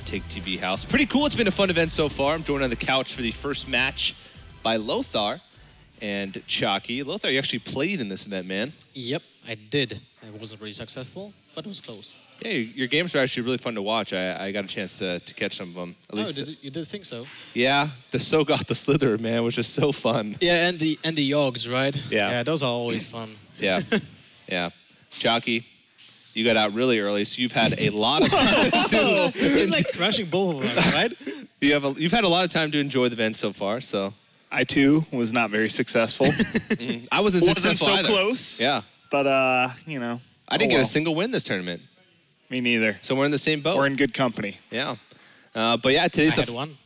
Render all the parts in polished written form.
Take TV house. Pretty cool. It's been a fun event so far. I'm joined on the couch for the first match by Lothar and Chalky. Lothar, you actually played in this event, man. Yep, I did. It wasn't really successful, but it was close. Yeah, your games are actually really fun to watch. I got a chance to catch some of them. At least, you did think so? Yeah, the Sogot the Slither, man, was just so fun. Yeah, and the Yogs, right? Yeah. Yeah, those are always fun. Yeah, yeah. Chalky, you got out really early, so you've had a lot of time to... He's like crushing both of us, right? You've had a lot of time to enjoy the event so far, so... I, too, was not very successful. I wasn't successful so either. close. Yeah. But, you know. I didn't get a single win this tournament. Me neither. So we're in the same boat. We're in good company. Yeah. But yeah, today's I had one.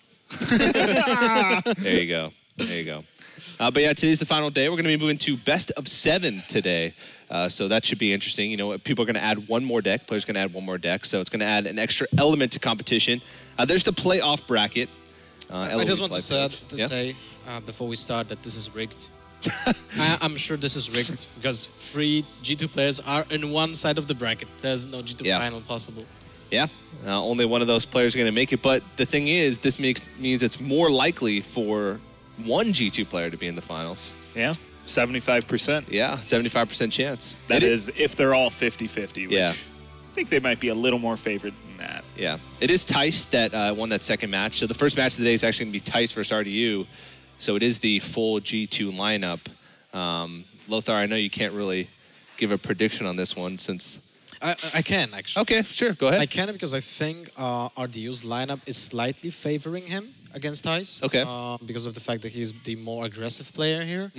There you go. There you go. But yeah, today's the final day. We're going to be moving to best of 7 today. So that should be interesting. You know, people are going to add one more deck. Players are going to add one more deck. So it's going to add an extra element to competition. There's the playoff bracket. I just want to say before we start that this is rigged. I'm sure this is rigged because 3 G2 players are in one side of the bracket. There's no G2 final possible. Yeah, only one of those players are going to make it. But the thing is, this means it's more likely for one G2 player to be in the finals. Yeah, 75%. Yeah, 75% chance. That is if they're all 50-50, which yeah. I think they might be a little more favored than that. Yeah, it is Tice that won that second match. So the first match of the day is actually going to be Tice versus RDU. So it is the full G2 lineup. Lothar, I know you can't really give a prediction on this one since... I can, actually. Okay, sure, go ahead. I can because I think RDU's lineup is slightly favoring him against Tice. Okay. Because of the fact that he's the more aggressive player here.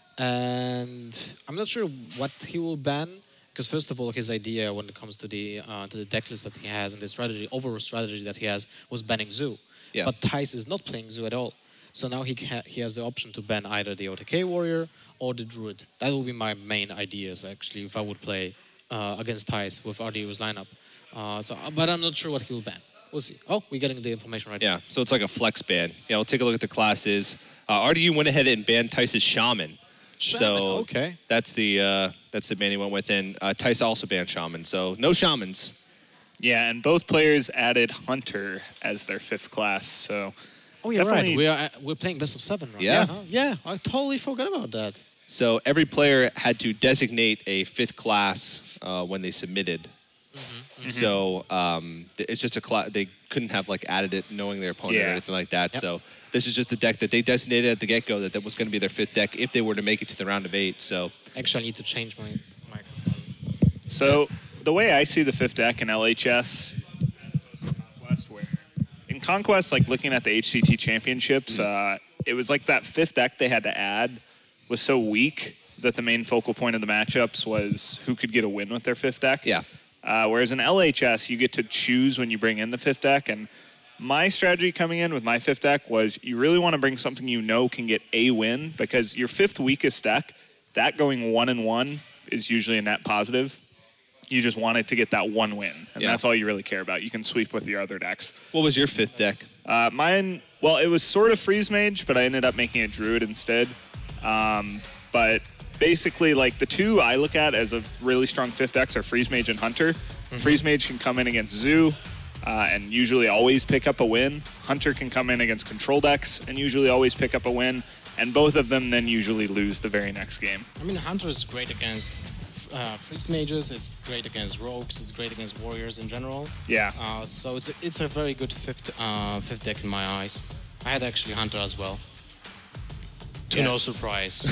And I'm not sure what he will ban. Because first of all, his idea when it comes to the deck list that he has and the strategy, overall strategy that he has, was banning Zoo. Yeah. But Tice is not playing Zoo at all. So now he has the option to ban either the OTK Warrior or the Druid. That would be my main ideas, actually, if I would play against Tice with RDU's lineup. But I'm not sure what he will ban. We'll see. Oh, we're getting the information right now. Yeah, so it's like a flex ban. Yeah, we'll take a look at the classes. RDU went ahead and banned Tice's Shaman. So okay. That's the ban he went with. And Tice also banned Shaman, so no Shamans. Yeah, and both players added Hunter as their 5th class, so... Oh, you're right. We're playing best of 7, right? Yeah. Yeah, I totally forgot about that. So every player had to designate a 5th class when they submitted. So it's just a class. They couldn't have like added it knowing their opponent or anything like that. Yep. So this is just the deck that they designated at the get-go that was going to be their 5th deck if they were to make it to the round of 8. So actually, I need to change my microphone. So the way I see the 5th deck in LHS, in Conquest, like looking at the HCT championships, it was like that 5th deck they had to add was so weak that the main focal point of the matchups was who could get a win with their 5th deck. Yeah. Whereas in LHS, you get to choose when you bring in the 5th deck. And my strategy coming in with my 5th deck was you really want to bring something you know can get a win, because your 5th weakest deck, that going 1-1 is usually a net positive. You just want it to get that one win, and that's all you really care about. You can sweep with your other decks. What was your 5th deck? Mine, well, it was sort of Freeze Mage, but I ended up making it Druid instead. But basically, like, the 2 I look at as a really strong 5th decks are Freeze Mage and Hunter. Freeze Mage can come in against Zoo and usually always pick up a win. Hunter can come in against control decks and usually always pick up a win. And both of them then usually lose the very next game. I mean, Hunter is great against Freeze Mages, it's great against Rogues, it's great against Warriors in general. Yeah. So it's a very good 5th deck in my eyes. I had actually Hunter as well. To no surprise.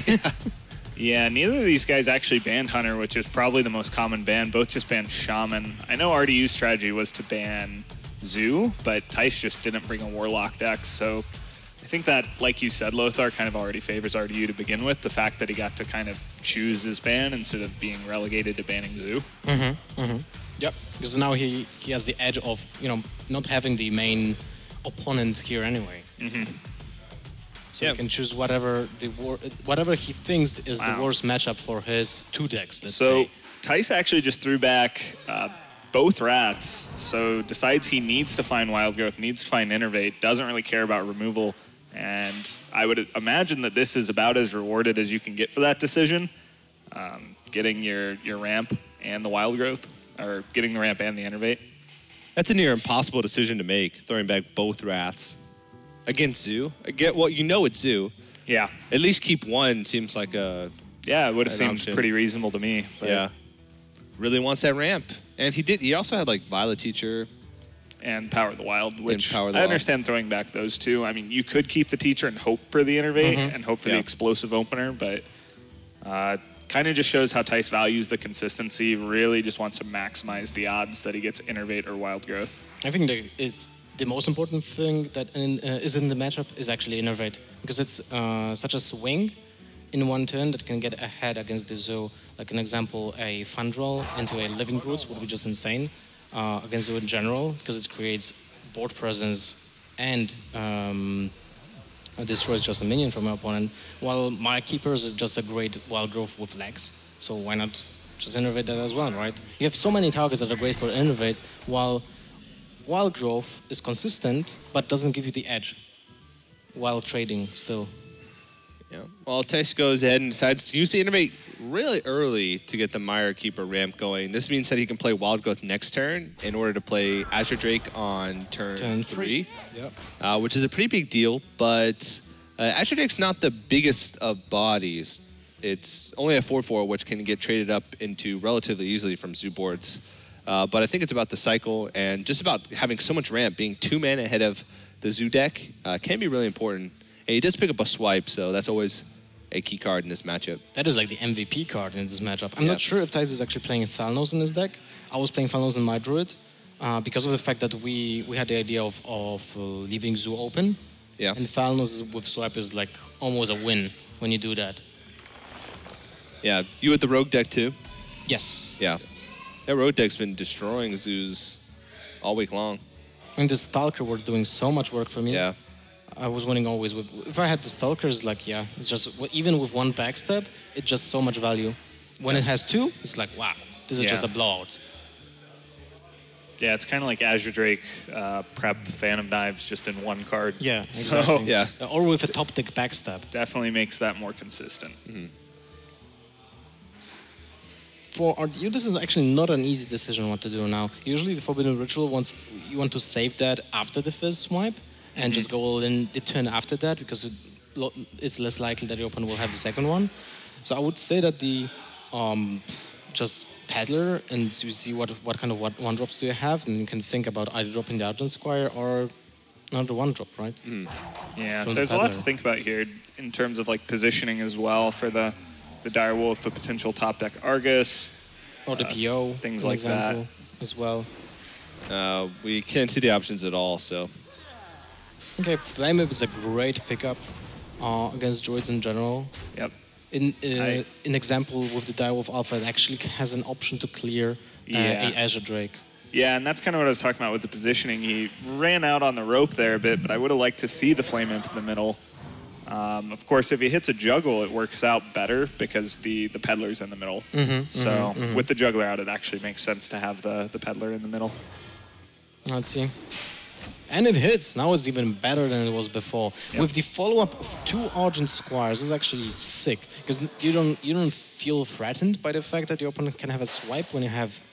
Yeah, neither of these guys actually banned Hunter, which is probably the most common ban. Both just banned Shaman. I know RDU's strategy was to ban Zoo, but Tice just didn't bring a Warlock deck, so I think that, like you said, Lothar kind of already favors RDU to begin with. The fact that he got to kind of choose his ban instead of being relegated to banning Zoo. Yep, because now he has the edge of, not having the main opponent here anyway. So he can choose whatever he thinks is the worst matchup for his 2 decks, let's say. Tice actually just threw back both Wraths, so decides he needs to find Wild Growth, needs to find Innervate, doesn't really care about removal, and I would imagine that this is about as rewarded as you can get for that decision, getting your ramp and the Wild Growth, or getting the ramp and the Innervate. That's a near impossible decision to make, throwing back both Wraths against Zoo. Well, you know it's Zoo. Yeah. At least keep one seems like a Yeah, it would have an seemed option. pretty reasonable to me. But yeah. Really wants that ramp, and he did. He also had like Violet Teacher. And Power of the Wild, which Power of the I Wild. understand throwing back those two. I mean, you could keep the Teacher and hope for the Innervate and hope for the Yeah. explosive opener, but kind of just shows how Tice values the consistency, really just wants to maximize the odds that he gets Innervate or Wild Growth. I think it's the most important thing that is in the matchup is actually Innervate, because it's such a swing in one turn that can get ahead against the Zoo. Like an example, a Fundral into a Living Roots would be just insane against Zoo in general, because it creates board presence and destroys just a minion from your opponent, while my Keepers is just a great Wild Growth with legs. So why not just Innervate that as well, right? You have so many targets that are great for Innervate, while Wild Growth is consistent, but doesn't give you the edge while trading still. Yeah. Well, Tice goes ahead and decides to use the Innervate really early to get the Mire Keeper ramp going. This means that he can play Wild Growth next turn in order to play Azure Drake on turn 3. Yep. Which is a pretty big deal, but Azure Drake's not the biggest of bodies. It's only a 4/4, which can get traded up into relatively easily from Zoo boards. But I think it's about the cycle and just about having so much ramp, being 2 mana ahead of the Zoo deck can be really important. And he does pick up a swipe, so that's always a key card in this matchup. That is like the MVP card in this matchup. I'm Yeah. not sure if Tice is actually playing Thalnos in his deck. I was playing Thalnos in my Druid because of the fact that we had the idea of leaving Zoo open. Yeah. And Thalnos with swipe is like almost a win when you do that. Yeah, you with the Rogue deck too? Yes. Yeah. That Rogue deck's been destroying Zoos all week long. And the Stalker were doing so much work for me. Yeah. I was winning always with. If I had the Stalkers, like, yeah, it's just even with one backstab, it's just so much value. When it has two, it's like, wow, this is Yeah. just a blowout. Yeah, it's kind of like Azure Drake prep Phantom Knives just in one card. Yeah, So exactly. Yeah. Or with a top deck backstab. definitely makes that more consistent. For RDU, this is actually not an easy decision what to do now. Usually the Forbidden Ritual you want to save that after the first swipe and just go all in the turn after that, because it's less likely that your opponent will have the second one. So I would say that the just Peddler and you see what kind of one drops do you have, and you can think about either dropping the Argent Squire or another one drop, right? Yeah, From the there's a lot to Peddler. think about here in terms of like positioning as well for the Direwolf, the potential top deck Argus. Or the PO, things for like that. example, as well. We can't see the options at all, so Okay, Flame Whip is a great pickup against droids in general. Yep. In example with the Direwolf Alpha, it actually has an option to clear Yeah. a Azure Drake. Yeah, and that's kind of what I was talking about with the positioning. He ran out on the rope there a bit, but I would have liked to see the Flame Imp in the middle. Of course, if he hits a juggle, it works out better because the Peddler's in the middle. So with the juggler out, it actually makes sense to have the Peddler in the middle. Let's see. And it hits. Now it's even better than it was before. Yep. With the follow-up of 2 Argent Squires, this is actually sick, because you don't feel threatened by the fact that your opponent can have a swipe when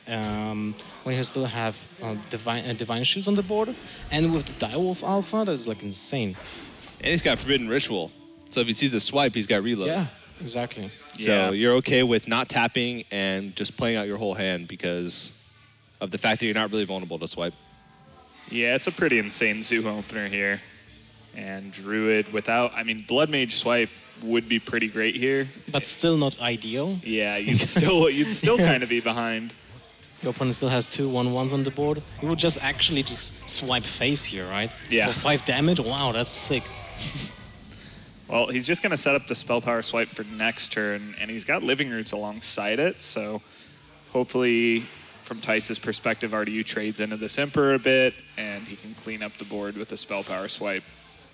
you still have divine shields on the board. And with the Direwolf Alpha, that is like insane. and he's got Forbidden Ritual. So if he sees a swipe, he's got reload. Yeah, exactly. So Yeah. you're okay with not tapping and just playing out your whole hand because of the fact that you're not really vulnerable to swipe. Yeah, it's a pretty insane Zoo opener here. And Druid without, I mean, Blood Mage Swipe would be pretty great here. But still not ideal. Yeah, you'd still kind of be behind. Your opponent still has 2 1/1s on the board. You would just actually just swipe face here, right? Yeah. For 5 damage? Wow, that's sick. Well, he's just going to set up the Spell Power Swipe for next turn, and he's got Living Roots alongside it, so hopefully, from Tice's perspective, RDU trades into this Emperor a bit, and he can clean up the board with a Spell Power Swipe.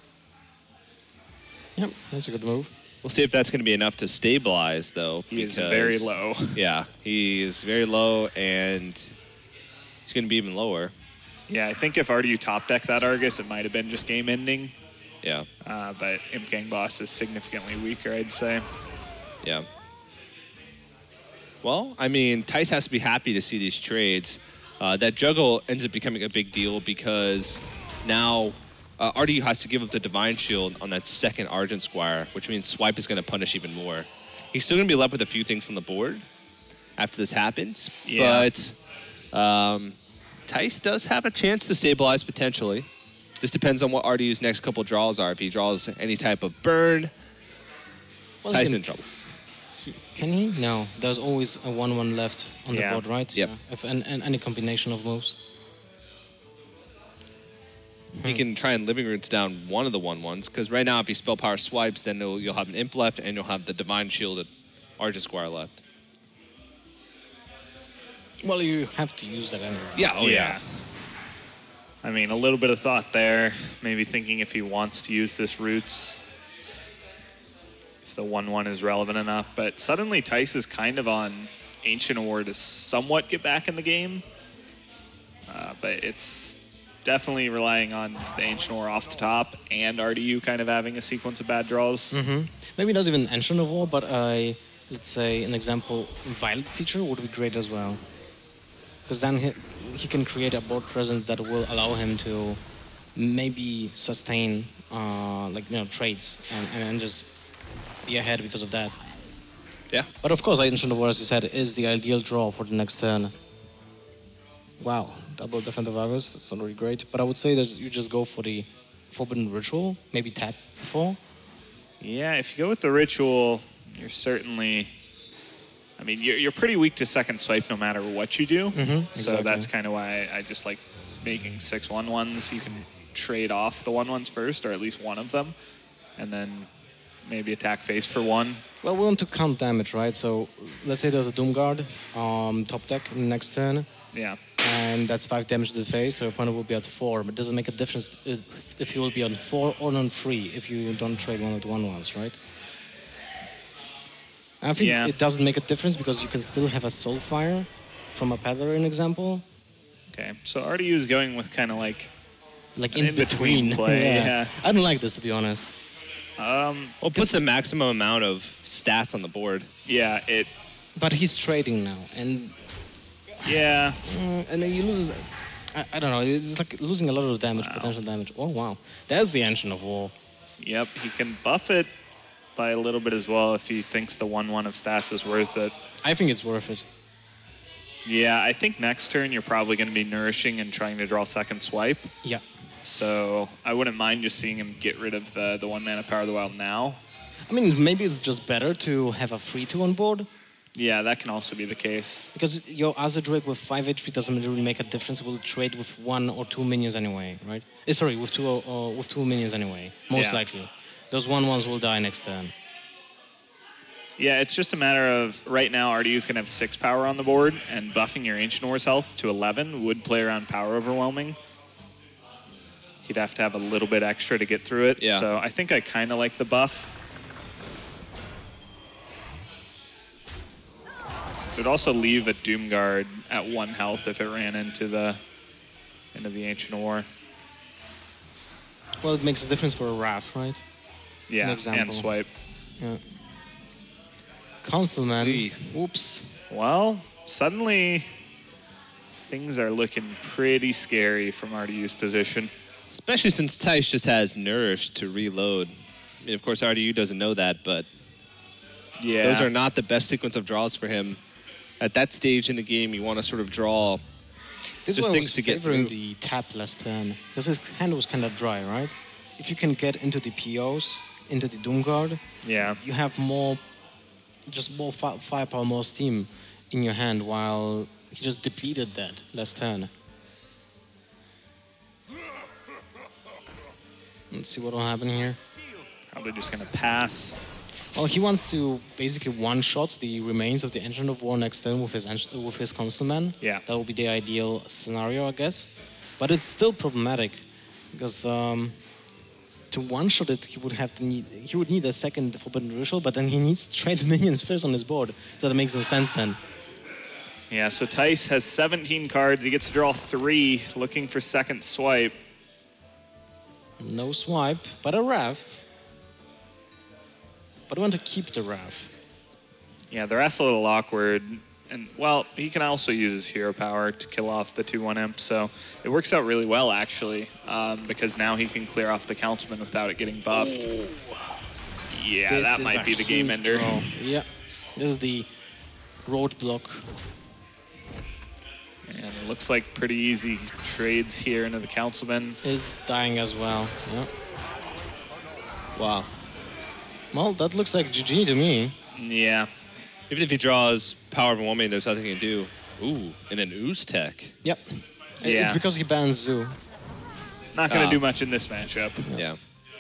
Yep, that's a good move. We'll see if that's going to be enough to stabilize, though. He is because- very low. Yeah, he's very low, and he's going to be even lower. Yeah, I think if RDU top deck that Argus, it might have been just game ending, Yeah, but Imp Gang Boss is significantly weaker, I'd say. yeah. Well, I mean, Tice has to be happy to see these trades. That juggle ends up becoming a big deal because now RDU has to give up the Divine Shield on that second Argent Squire, which means Swipe is going to punish even more. He's still going to be left with a few things on the board after this happens, but Tice does have a chance to stabilize potentially. Just depends on what RDU's next couple draws are. If he draws any type of burn, Well, Tice in trouble. Can he? No. There's always a 1/1 left on the board, right? Yep. Yeah. If any combination of moves. He can try and Living Roots down one of the 1/1s, because right now if he Spell Power swipes, then you'll have an Imp left and you'll have the Divine Shielded Argent Squire left. Well, you have to use that anyway. Yeah, oh yeah. I mean, a little bit of thought there. Maybe thinking if he wants to use this Roots, if the 1/1 is relevant enough. But suddenly Tice is kind of on Ancient War to somewhat get back in the game. But it's definitely relying on the Ancient War off the top and RDU kind of having a sequence of bad draws. Maybe not even Ancient of War, but let's say an example, Violet Teacher would be great as well. Because then he can create a board presence that will allow him to maybe sustain trades and just be ahead because of that. Yeah. But of course, Ancient of War, as you said, is the ideal draw for the next turn. Wow, double Defender Varus, that's not really great. But I would say that you just go for the Forbidden Ritual, maybe tap before. Yeah, if you go with the Ritual, you're certainly... I mean, you're pretty weak to second swipe no matter what you do. So exactly. that's kind of why I just like making 6 1/1s. You can trade off the 1/1s first, or at least one of them, and then maybe attack face for 1. Well, we want to count damage, right? So let's say there's a Doomguard top deck in the next turn, Yeah. and that's 5 damage to the face, so your opponent will be at 4. But does it make a difference if he will be on 4 or on 3 if you don't trade one of the 1/1s, right? I think it doesn't make a difference because you can still have a Soulfire from a Peddler, an example. Okay, so RDU is going with kind of like in between play. Yeah. I don't like this, to be honest. Well, it puts the maximum amount of stats on the board. Yeah, But he's trading now, and yeah, and then he loses. I don't know. It's like losing a lot of damage, potential damage. Oh wow, there's the Ancient of War. Yep, he can buff it by a little bit as well if he thinks the 1/1 of stats is worth it. I think it's worth it. Yeah, I think next turn you're probably going to be nourishing and trying to draw second swipe. Yeah. So I wouldn't mind just seeing him get rid of the 1 mana Power of the Wild now. I mean, maybe it's just better to have a 3/2 on board. Yeah, that can also be the case. Because your Azure Drake with 5 HP doesn't really make a difference. It will trade with 1 or 2 minions anyway, right? Sorry, with two minions anyway, most likely. Those 1/1s will die next turn. Yeah, it's just a matter of right now RDU is going to have 6 power on the board, and buffing your Ancient War's health to 11 would play around power overwhelming. He'd have to have a little bit extra to get through it. Yeah. So I think I kind of like the buff. It would also leave a Doomguard at 1 health if it ran into the Ancient War. Well, it makes a difference for a Wrath, right? Yeah, example. and swipe. Yeah. Councilman. Eee. Oops. Well, suddenly things are looking pretty scary from RDU's position. Especially since Tice just has Nourish to reload. I mean, of course, RDU doesn't know that, but Yeah. those are not the best sequence of draws for him. At that stage in the game, you want to sort of draw This just one things was to get favoring through. the tap last turn. Because his hand was kind of dry, right? If you can get into the POs, into the Doomguard, Yeah. you have more firepower, more steam in your hand, while he just depleted that last turn. Let's see what will happen here. Probably just going to pass. Well, he wants to basically one-shot the remains of the Ancient of War next turn with his Councilman. Yeah. That would be the ideal scenario, I guess. But it's still problematic because to one-shot it, he would need a second Forbidden Ritual, but then he needs to trade minions first on his board. So that makes no sense then. Yeah, so Tice has 17 cards. He gets to draw 3, looking for second swipe. No swipe, but a Wrath. But I want to keep the Wrath. Yeah, the rest a little awkward. And, well, he can also use his hero power to kill off the 2/1 imp, so it works out really well, actually, because now he can clear off the Councilman without it getting buffed. Ooh. Yeah, This that is might a be the game huge ender. draw. Yeah, this is the roadblock. And it looks like pretty easy trades here into the Councilman. Is dying as well. Yeah. Wow. Well, that looks like GG to me. Yeah. Even if he draws Power of a Woman, there's nothing he can do. Ooh, and an Ooze Tech. Yep. Yeah. It's because he bans Zoo. Not going to Ah. do much in this matchup. Yeah.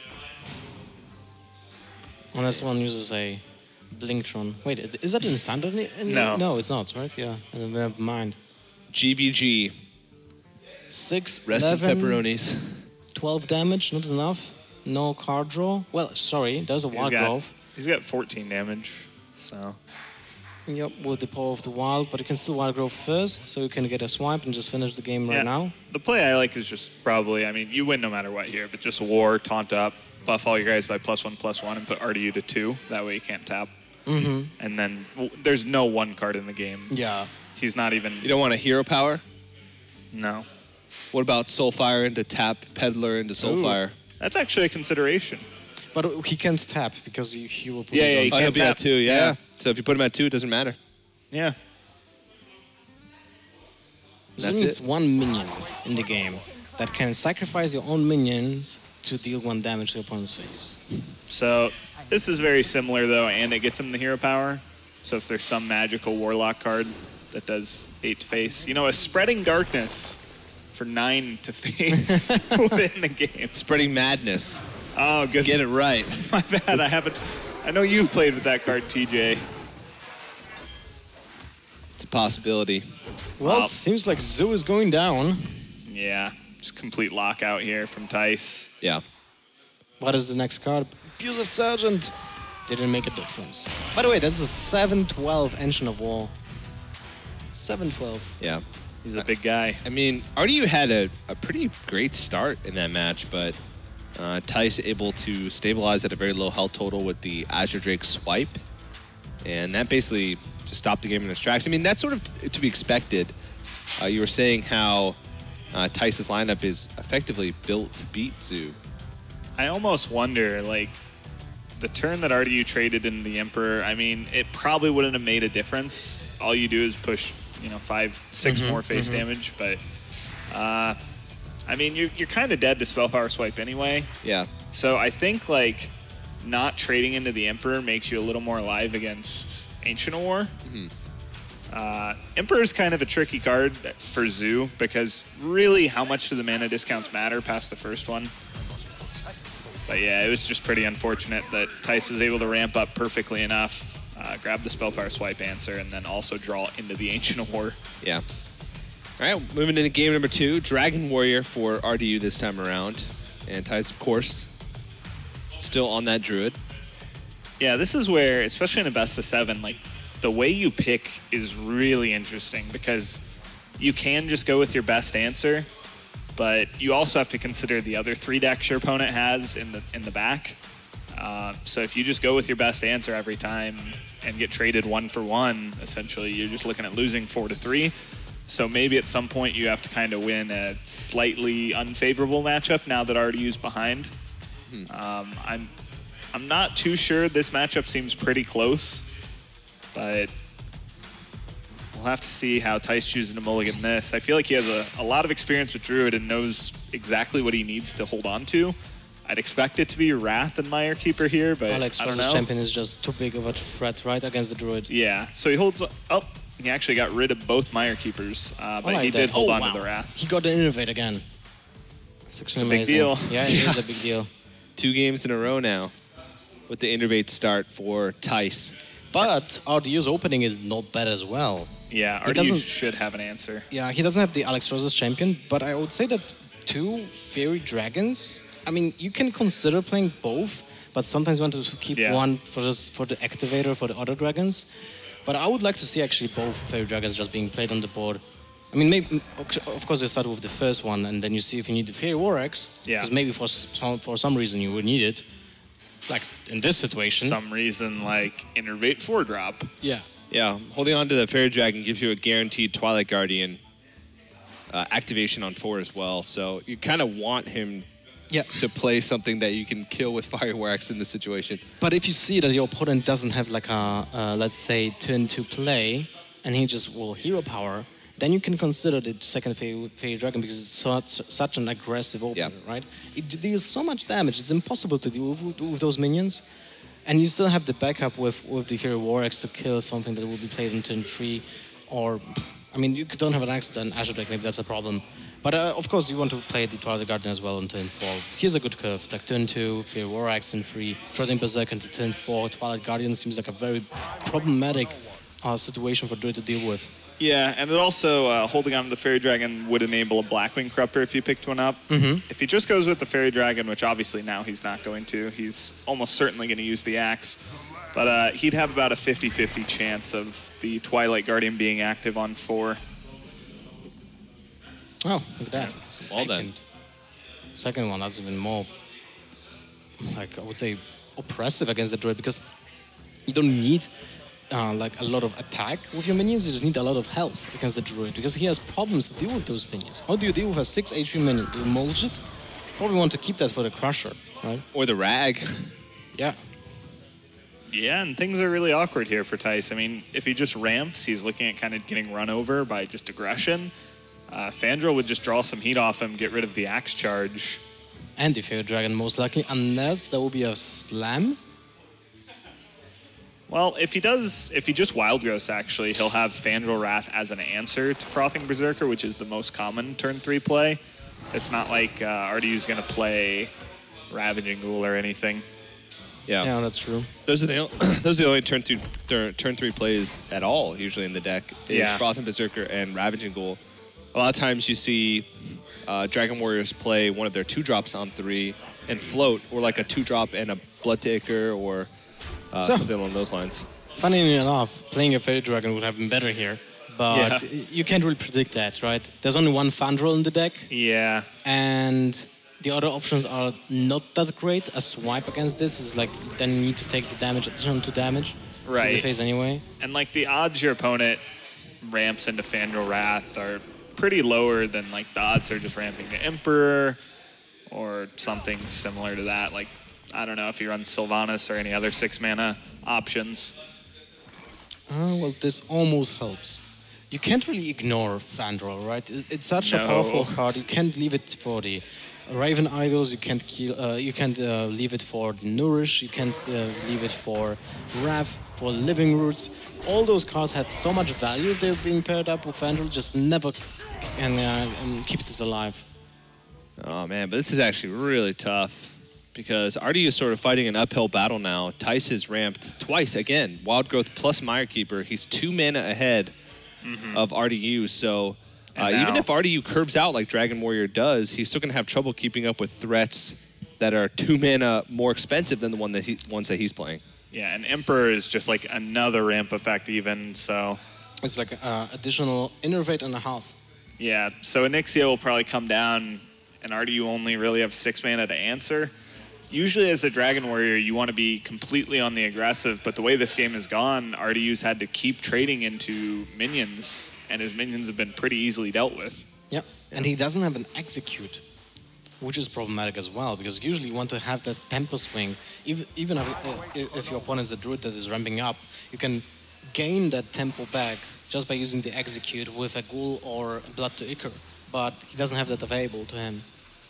Unless one uses a Blinktron. Wait, is that in standard? No. No, it's not, right? Yeah. Never mind. GVG. 6, Rest 11, in pepperonis. 12 damage, not enough. No card draw. Well, sorry, there's a wild draw. He's got 14 damage, so... Yep, with the power of the wild, but you can still wild grow first, so you can get a swipe and just finish the game right now. The play I like is just probably, I mean, you win no matter what here, but just a war, taunt up, buff all your guys by +1/+1, and put RDU to 2. That way you can't tap. Mm-hmm. And then there's no one card in the game. Yeah. He's not even... You don't want a hero power? No. What about Soulfire into tap Peddler into Soulfire? That's actually a consideration. But he can't tap because he will put Yeah, it yeah, on. he Oh, he'll can't be at tap. 2, yeah. Yeah. So if you put him at 2, it doesn't matter. Yeah. So That's it's it. 1 minion in the game that can sacrifice your own minions to deal 1 damage to your opponent's face. So this is very similar, though, and it gets him the hero power. So if there's some magical Warlock card that does 8 to face, you know, a Spreading Darkness for 9 to face within the game. Spreading Madness. Oh, good. Get it right. My bad. I know you've played with that card, TJ. It's a possibility. Well, Wow. seems like Zoo is going down. Yeah, just complete lockout here from Tice. Yeah. What is the next card? Abusive Sergeant. Didn't make a difference. By the way, that's a 7/12 Engine of War. 7/12. Yeah. He's a big guy. I mean, RDU had a pretty great start in that match, but Tice able to stabilize at a very low health total with the Azure Drake swipe. And that basically just stopped the game in its tracks. I mean, that's sort of to be expected. You were saying how Tice's lineup is effectively built to beat Zoo. I almost wonder, like, the turn that RDU traded in the Emperor, I mean, it probably wouldn't have made a difference. All you do is push, you know, 5, 6 more face damage, but I mean, you're kind of dead to Spell Power Swipe anyway. Yeah. So I think, like, not trading into the Emperor makes you a little more alive against Ancient of War. Emperor's kind of a tricky card for Zoo because really how much do the mana discounts matter past the first one? But yeah, it was just pretty unfortunate that Tice was able to ramp up perfectly enough, grab the Spell Power Swipe answer, and then also draw into the Ancient of War. Yeah. All right, moving into game number 2, Dragon Warrior for RDU this time around. And Tice, of course, still on that Druid. Yeah, this is where, especially in a best of 7, like, the way you pick is really interesting because you can just go with your best answer, but you also have to consider the other 3 decks your opponent has in the back. So if you just go with your best answer every time and get traded 1 for 1, essentially you're just looking at losing 4 to 3. So maybe at some point you have to kind of win a slightly unfavorable matchup now that RDU's behind. I'm not too sure. This matchup seems pretty close, but we'll have to see how Tice chooses to mulligan this. I feel like he has a lot of experience with Druid and knows exactly what he needs to hold on to. I'd expect it to be Wrath and Mire Keeper here, but Alex I don't versus know. Champion is just too big of a threat, right, against the Druid. Yeah, so he holds up. He actually got rid of both Mire Keepers, but I like he that. did hold Oh, on wow. to the Wrath. He got to innovate again. It's actually It's a big amazing. deal. Yeah, it is a big deal. 2 games in a row now with the Innervate start for Tice. But RDU's opening is not bad as well. Yeah, He RDU doesn't- should have an answer. Yeah, he doesn't have the Alex versus Champion, but I would say that 2 Fairy Dragons, I mean, you can consider playing both, but sometimes you want to keep Yeah. one for the activator for the other dragons. But I would like to see actually both Fairy Dragons just being played on the board. I mean, maybe, of course, you start with the first one, and then you see if you need the Fairy War Axe. Yeah. Because maybe for some reason you would need it. Like in this situation. Some reason like Innervate 4-drop. Yeah. Yeah, holding on to the Fairy Dragon gives you a guaranteed Twilight Guardian activation on 4 as well. So you kind of want him to play something that you can kill with Fireworks in this situation. But if you see that your opponent doesn't have like a, let's say, turn to play, and he just will hero power, then you can consider the second Fairy Dragon because it's such an aggressive opener, right? It deals so much damage, it's impossible to deal with those minions. And you still have the backup with the Fairy War Axe to kill something that will be played on turn 3. Or, I mean, you don't have an axe on Azure Deck, maybe that's a problem. But of course, you want to play the Twilight Guardian as well on turn 4. Here's a good curve, like turn 2, Fairy War Axe turn 3, Threading Berserk into turn 4. Twilight Guardian seems like a very problematic situation for Druid to deal with. Yeah, and it also, holding on to the Fairy Dragon would enable a Blackwing Corruptor if you picked one up. If he just goes with the Fairy Dragon, which obviously now he's not going to, he's almost certainly going to use the Axe. But he'd have about a 50-50 chance of the Twilight Guardian being active on 4. Oh, look at that. Well done. Second one, that's even more, like, I would say, oppressive against the Druid because you don't need like a lot of attack with your minions, you just need a lot of health against the Druid because he has problems to deal with those minions. How do you deal with a 6 HP minion? Do you mulch it? Probably want to keep that for the Crusher, right? Or the Rag. Yeah. Yeah, and things are really awkward here for Tice. I mean, if he just ramps, he's looking at kind of getting run over by just aggression. Fandral would just draw some heat off him, get rid of the Axe Charge. And the Fairy Dragon, most likely, unless there will be a Slam. Well, if he just Wild Growth, actually, he'll have Fandral Wrath as an answer to Frothing Berserker, which is the most common turn 3 play. It's not like Ardiu's going to play Ravaging Ghoul or anything. Yeah, that's true. Those are the only turn 3 plays at all usually in the deck. Is Frothing Berserker and Ravaging Ghoul. A lot of times you see Dragon Warriors play one of their 2-drops on 3 and float, or like a 2-drop and a Blood Taker, or something along those lines. Funny enough, playing a Fairy Dragon would have been better here, but you can't really predict that, right? There's only one Fandral in the deck. Yeah. And the other options are not that great. A swipe against this is like, then you need to take the damage, additional to damage. Right. In the face anyway. And like the odds your opponent ramps into Fandral Wrath are pretty lower than like the odds are just ramping to Emperor or something similar to that. Like, I don't know if you run Sylvanas or any other 6-mana options. Well, this almost helps. You can't really ignore Fandral, right? It's such a powerful card. You can't leave it for the Raven Idols. You can't kill. You can't leave it for the Nourish. You can't leave it for Wrath, for Living Roots. All those cards have so much value. They're being paired up with Fandral. Just never and keep this alive. Oh man, but this is actually really tough. Because Artie is sort of fighting an uphill battle now. Tice is ramped twice again. Wild Growth plus Mirekeeper. He's 2 mana ahead of RDU. So even if RDU curves out like Dragon Warrior does, he's still going to have trouble keeping up with threats that are 2 mana more expensive than the ones that he's playing. Yeah, and Emperor is just like another ramp effect even, so... It's like additional Innervate and a half. Yeah, so Onyxia will probably come down, and RDU only really have 6 mana to answer. Usually as a Dragon Warrior, you want to be completely on the aggressive, but the way this game has gone, RDU's had to keep trading into minions, and his minions have been pretty easily dealt with. Yeah, and he doesn't have an Execute, which is problematic as well, because usually you want to have that tempo swing. Even if your opponent is a Druid that is ramping up, you can gain that tempo back just by using the Execute with a Ghoul or Blood to Ichor, but he doesn't have that available to him.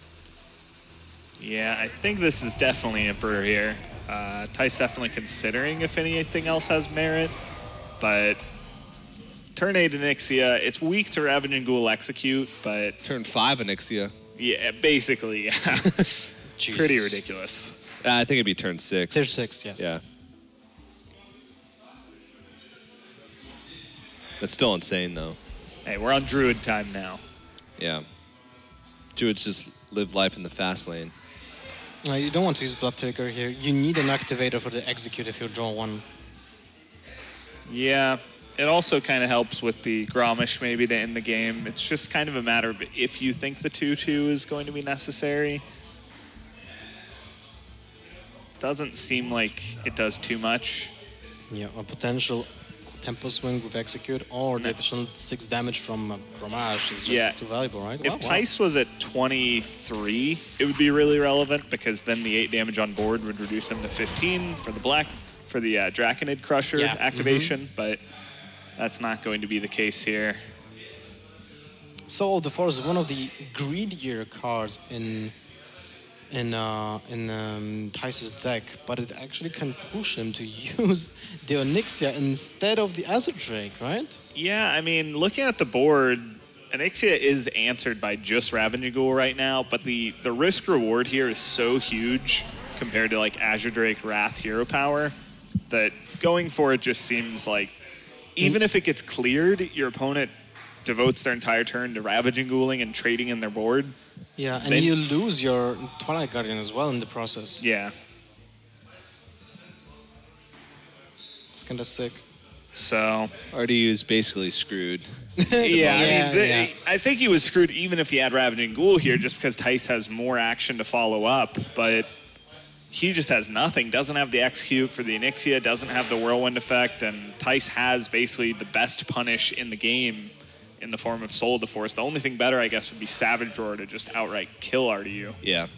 Yeah, I think this is definitely Emperor here. Tice definitely considering if anything else has merit, but turn 8 Onyxia, it's weak to Ravaging Ghoul Execute, but... Turn 5 Onyxia. Yeah, basically, yeah. Pretty ridiculous. I think it'd be turn 6. Turn 6, yes. Yeah. That's still insane, though. Hey, we're on Druid time now. Yeah. Druids just live life in the fast lane. You don't want to use Blood Taker here. You need an activator for the Execute if you draw one. Yeah, it also kind of helps with the Gromish maybe to end the game. It's just kind of a matter of if you think the 2/2 is going to be necessary. Doesn't seem like it does too much. Yeah, a potential tempo swing with execute, or the additional 6 damage from Fromage is just too valuable, right? If Tice was at 23, it would be really relevant because then the 8 damage on board would reduce him to 15 for the Draconid Crusher activation, but that's not going to be the case here. Soul of the Forest is one of the greedier cards in Tice's deck, but it actually can push him to use the Onyxia instead of the Azure Drake, right? Yeah, I mean, looking at the board, Onyxia is answered by just Ravaging Ghoul right now, but the risk reward here is so huge compared to like Azure Drake, Wrath, Hero Power that going for it just seems like even if it gets cleared, your opponent devotes their entire turn to Ravaging Ghouling and trading in their board. Yeah, and you lose your Twilight Guardian as well in the process. Yeah. It's kind of sick. So RDU is basically screwed. I think he was screwed even if he had Ravaging Ghoul here, just because Tice has more action to follow up, but he just has nothing. Doesn't have the execute for the Onyxia, doesn't have the Whirlwind effect, and Tice has basically the best punish in the game in the form of Soul of the Forest. The only thing better, I guess, would be Savage Roar to just outright kill RDU. Yeah.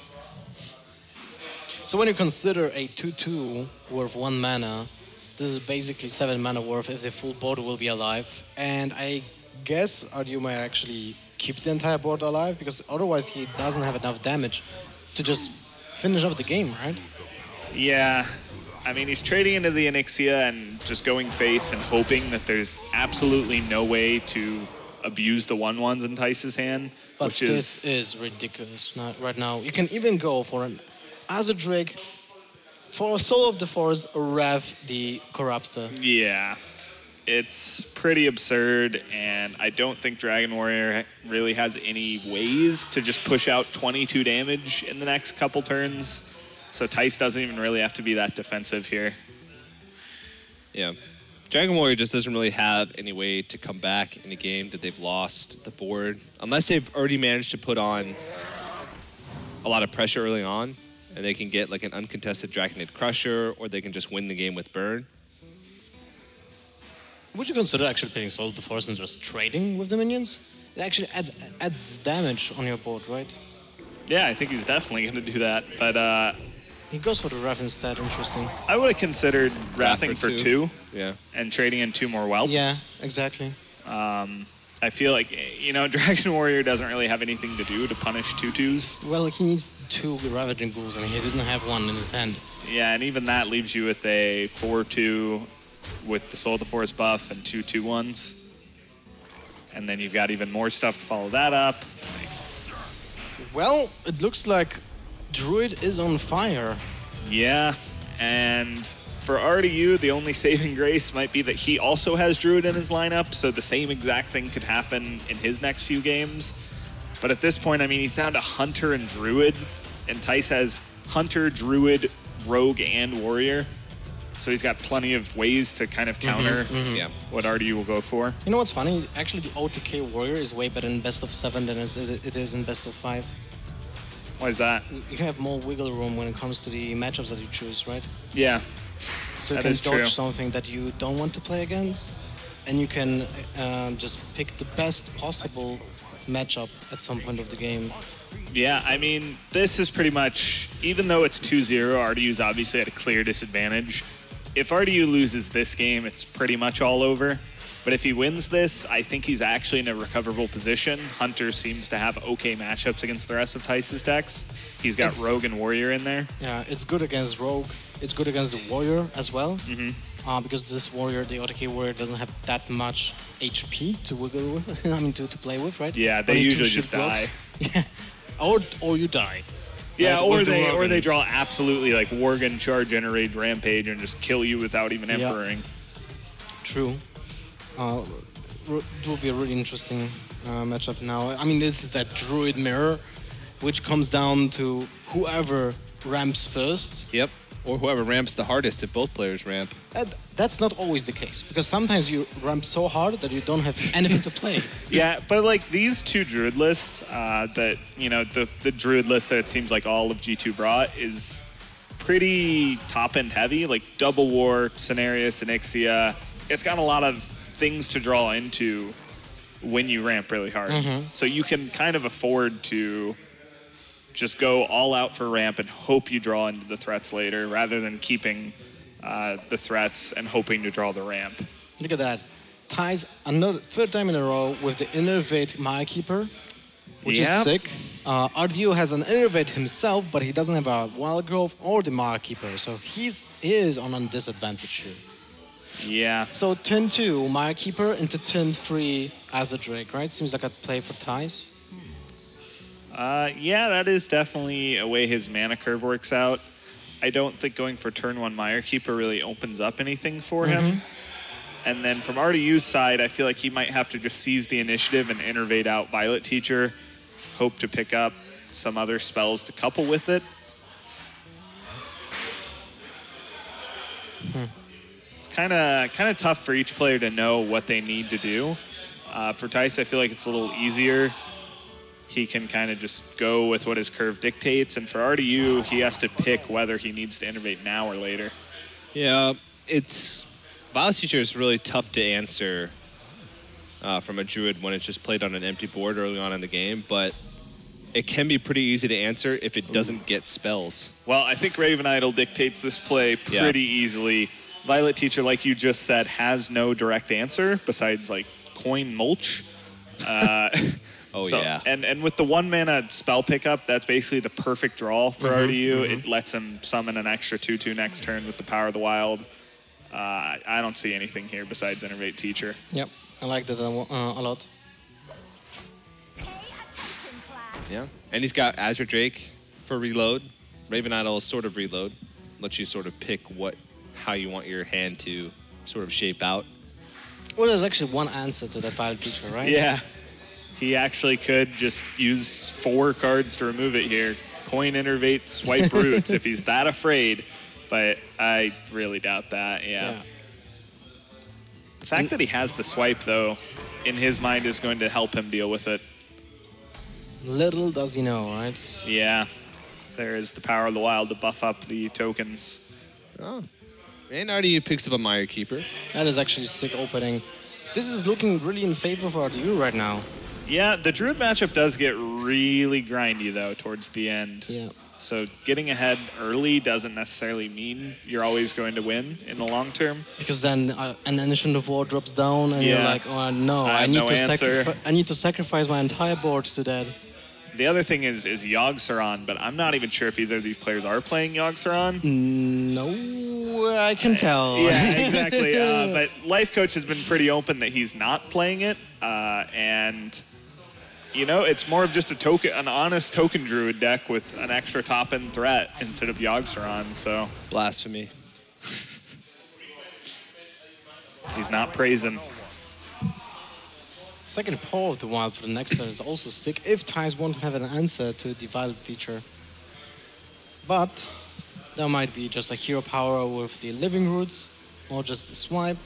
So when you consider a 2/2 worth 1 mana, this is basically 7 mana worth if the full board will be alive. And I guess RDU might actually keep the entire board alive, because otherwise he doesn't have enough damage to just finish up the game, right? Yeah. I mean, he's trading into the Onyxia and just going face and hoping that there's absolutely no way to abuse the 1/1s in Tice's hand. But this is ridiculous right now. You can even go for an Azure Drake, for Soul of the Forest, Rev the Corruptor. Yeah. It's pretty absurd, and I don't think Dragon Warrior really has any ways to just push out 22 damage in the next couple turns. So Tice doesn't even really have to be that defensive here. Yeah. Dragon Warrior just doesn't really have any way to come back in a game that they've lost the board. Unless they've already managed to put on a lot of pressure early on, and they can get like an uncontested Draconid Crusher, or they can just win the game with Burn. Would you consider actually playing Soul of the Forest and just trading with the minions? It actually adds damage on your board, right? Yeah, I think he's definitely going to do that, but he goes for the Wrath instead. Interesting. I would have considered Wrathing for 2. Yeah. And trading in 2 more Whelps. Yeah, exactly. I feel like, you know, Dragon Warrior doesn't really have anything to do to punish 2/2s. Well, he needs 2 Ravaging Ghouls, and he didn't have 1 in his hand. Yeah, and even that leaves you with a 4/2 with the Soul of the Forest buff and 2 2/1s. And then you've got even more stuff to follow that up. Well, it looks like Druid is on fire. Yeah, and for RDU, the only saving grace might be that he also has Druid in his lineup, so the same exact thing could happen in his next few games. But at this point, I mean, he's down to Hunter and Druid, and Tice has Hunter, Druid, Rogue, and Warrior. So he's got plenty of ways to kind of counter what RDU will go for. You know what's funny? Actually, the OTK Warrior is way better in best of 7 than it is in best of 5. Why is that? You have more wiggle room when it comes to the matchups that you choose, right? Yeah. So you can dodge something that you don't want to play against, and you can just pick the best possible matchup at some point of the game. Yeah, I mean, this is pretty much, even though it's 2-0, RDU's obviously at a clear disadvantage. If RDU loses this game, it's pretty much all over. But if he wins this, I think he's actually in a recoverable position. Hunter seems to have okay matchups against the rest of Tice's decks. He's got Rogue and Warrior in there. Yeah, it's good against Rogue. It's good against the Warrior as well. Because this Warrior, the OTK Warrior, doesn't have that much HP to wiggle with. I mean, to play with, right? Yeah, they usually just die. Yeah, or you die. Yeah, or they draw absolutely like Worgen, Charge, Enrage, Rampage, and just kill you without even Emperoring. True. It will be a really interesting matchup now. I mean, this is that Druid mirror, which comes down to whoever ramps first. Yep. Or whoever ramps the hardest if both players ramp. That's not always the case, because sometimes you ramp so hard that you don't have anything to play. Yeah, but like these 2 Druid lists, that, you know, the Druid list that it seems like all of G2 brought is pretty top-end heavy, like Double War, Cenarius, Onyxia, it's got a lot of things to draw into when you ramp really hard. So you can kind of afford to just go all out for ramp and hope you draw into the threats later rather than keeping the threats and hoping to draw the ramp. Look at that. Ties another third time in a row with the Innervate Maya Keeper, which is sick. RDU has an Innervate himself, but he doesn't have a Wild Growth or the Maya Keeper, so he is on a disadvantage here. Yeah. So turn 2, Maya Keeper, into turn 3, Azure Drake, right? Seems like a play for Ties. Yeah, that is definitely a way his mana curve works out. I don't think going for turn 1 Mire Keeper really opens up anything for him. And then from RDU's side, I feel like he might have to just seize the initiative and innervate out Violet Teacher, hope to pick up some other spells to couple with it. It's kind of tough for each player to know what they need to do. For Tice, I feel like it's a little easier. He can kind of just go with what his curve dictates. And for RDU, he has to pick whether he needs to innervate now or later. Yeah, Violet Teacher is really tough to answer from a Druid when it's just played on an empty board early on in the game, but it can be pretty easy to answer if it doesn't get spells. Well, I think Raven Idol dictates this play pretty easily. Violet Teacher, like you just said, has no direct answer besides like coin mulch. And with the 1 mana spell pickup, that's basically the perfect draw for RDU. It lets him summon an extra 2/2 next turn with the Power of the Wild. I don't see anything here besides Innervate Teacher. Yep, I like that a lot. Yeah, and he's got Azure Drake for reload. Raven Idol is sort of reload. Lets you sort of pick how you want your hand to sort of shape out. Well, there's actually one answer to that Violet Teacher, right? Yeah. He actually could just use 4 cards to remove it here. Coin, Innervate, swipe Roots if he's that afraid. But I really doubt that, yeah. The fact that he has the swipe, though, in his mind is going to help him deal with it. Little does he know, right? Yeah. There is the Power of the Wild to buff up the tokens. Oh. And RDU picks up a Mire Keeper. That is actually sick opening. This is looking really in favor for RDU right now. Yeah, the Druid matchup does get really grindy, though, towards the end. Yeah. So getting ahead early doesn't necessarily mean you're always going to win in the long term. Because then an Ancient of War drops down, and you're like, oh no, I need to sacrifice my entire board to that. The other thing is Yogg-Saron, but I'm not even sure if either of these players are playing Yogg-Saron. No, I can tell. Yeah, exactly. But Life Coach has been pretty open that he's not playing it, and you know, it's more of just an honest token Druid deck with an extra top-end threat instead of Yogg-Saron. So blasphemy. He's not praising. Second Power of the Wild for the next turn is also sick if Ties won't have an answer to the Violet Teacher. But there might be just a hero power with the Living Roots or just the swipe.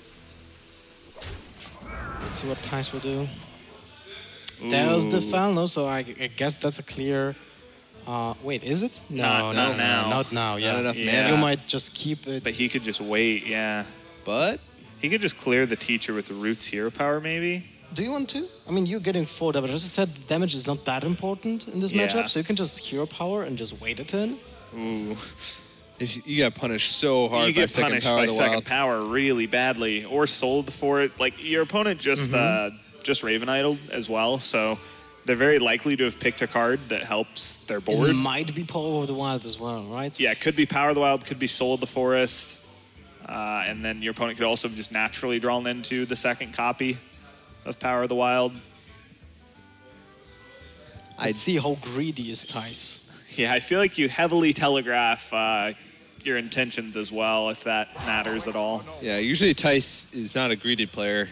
Let's see what Ties will do. Ooh. There's the Falno, so I guess that's a clear... wait, is it? No, not now. Not now, yeah. Not enough mana. You might just keep it. But he could just wait, yeah. But? He could just clear the Teacher with the Roots hero power, maybe? Do you want to? I mean, you're getting 4 damage. As I said, the damage is not that important in this matchup, so you can just hero power and just wait a turn. Ooh. You got punished so hard you by get second punished power by of the second wild. power really badly, or sold for it. Like, your opponent just Raven Idled as well, so they're very likely to have picked a card that helps their board. It might be Power of the Wild as well, right? Yeah, it could be Power of the Wild, could be Soul of the Forest, and then your opponent could also just naturally draw into the second copy of Power of the Wild. I'd see how greedy is Tice. Yeah, I feel like you heavily telegraph your intentions as well, if that matters at all. Yeah, usually Tice is not a greedy player.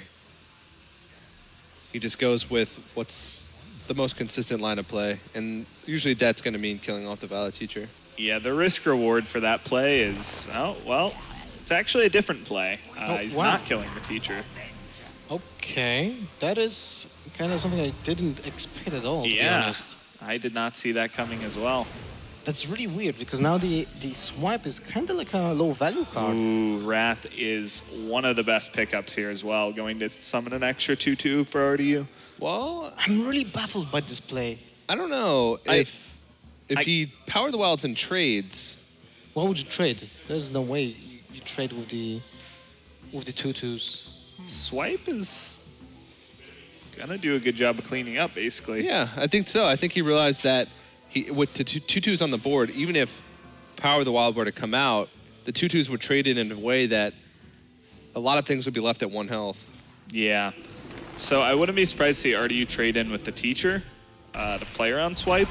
He just goes with what's the most consistent line of play, and usually that's going to mean killing off the Violet Teacher. Yeah, the risk reward for that play is, oh, well, it's actually a different play. He's not killing the Teacher. Okay, that is kind of something I didn't expect at all, to be honest. I did not see that coming as well. That's really weird because now the swipe is kind of like a low value card. Ooh, Wrath is one of the best pickups here as well, going to summon an extra 2/2 for RDU. Well, I'm really baffled by this play. I don't know if he Power the Wilds and trades. Why would you trade? There's no way you trade with the 2/2s. Swipe is gonna do a good job of cleaning up, basically. Yeah, I think so. I think he realized that with the 2/2s on the board, even if Power of the Wild were to come out, the 2/2s would trade in a way that a lot of things would be left at 1 health. Yeah. So I wouldn't be surprised to see RDU trade in with the teacher to play around swipe.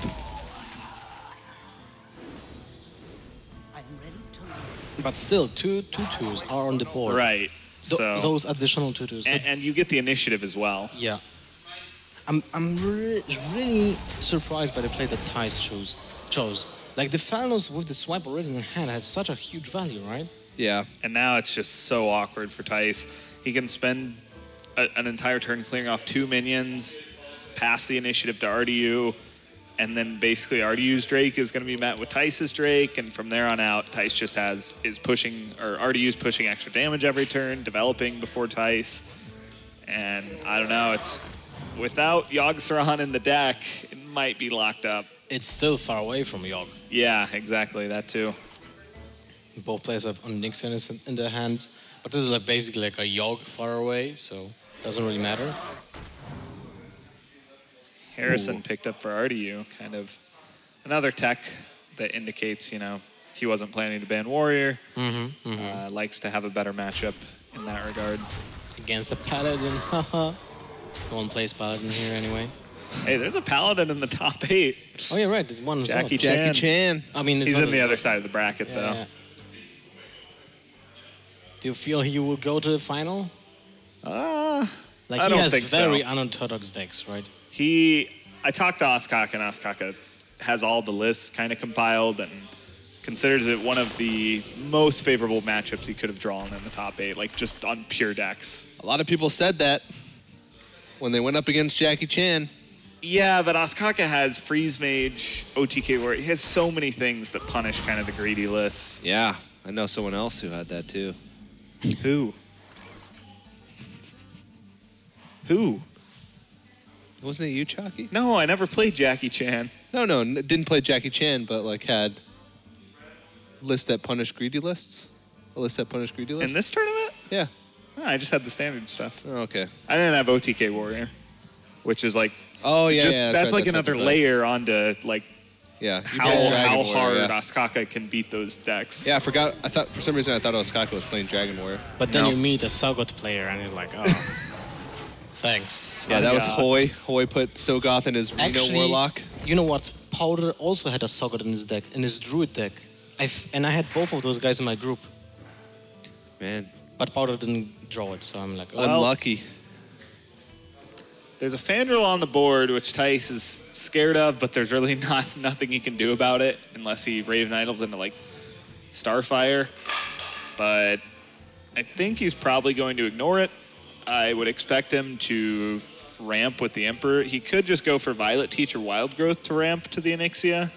But still, two 2/2s are on the board. Right. So Those additional 2/2s. So and you get the initiative as well. yeah. I'm really surprised by the play that Thijs chose. Like the Falnos with the swipe already in hand has such a huge value, right? Yeah. And now it's just so awkward for Thijs. He can spend an entire turn clearing off 2 minions, pass the initiative to RDU, and then basically RDU's Drake is going to be met with Thijs's Drake, and from there on out, Thijs just RDU's pushing extra damage every turn, developing before Thijs. And I don't know, it's without Yogg-Saron in the deck, it might be locked up. It's still far away from Yogg. Yeah, exactly, that too. Both players have Onyxian in their hands, but this is like basically like a Yogg far away, so it doesn't really matter. Harrison picked up for RDU, kind of another tech that indicates, he wasn't planning to ban Warrior. Likes to have a better matchup in that regard. Against a Paladin, haha. No one plays Paladin here anyway. Hey, there's a Paladin in the top 8. Oh yeah, right. There's one. Jackie Jackie Chan. I mean, He's in the other side of the bracket, Yeah, though. yeah. Do you feel he will go to the final? Like I he don't has think very so. unorthodox decks, right? I talked to Ostkaka, and Ostkaka has all the lists kind of compiled and considers it one of the most favorable matchups he could have drawn in the top 8, like just on pure decks. A lot of people said that when they went up against Jackie Chan. Yeah, but Ostkaka has Freeze Mage, OTK Warrior. He has so many things that punish kind of the greedy lists. Yeah, I know someone else who had that too. Who? Who? Wasn't it you, Chalky? No, I never played Jackie Chan. No, didn't play Jackie Chan, but like had lists that punish greedy lists. A list that punish greedy lists. In this tournament? Yeah. Oh, I just had the standard stuff. Oh, okay. I didn't have OTK Warrior, which is like Oh yeah, just yeah. that's right, like another right. layer onto like Yeah. you how played Dragon how Warrior, hard yeah. Ostkaka can beat those decks. Yeah, I forgot. I thought for some reason I thought Ostkaka was playing Dragon Warrior. But then No. you meet a Sagot player and you're like, oh, thanks. Yeah, that was yeah. Hoy. Hoy put Sogoth in his Reno Actually, Warlock. you know what? Powder also had a Sagot in his deck, in his Druid deck. And I had both of those guys in my group, Man, but Powder didn't draw it, so I'm like, oh. unlucky. There's a Fandral on the board, which Thijs is scared of, but there's really nothing he can do about it unless he Raven Idles into like Starfire. But I think he's probably going to ignore it. I would expect him to ramp with the Emperor. He could just go for Violet Teach or Wild Growth to ramp to the Onyxia.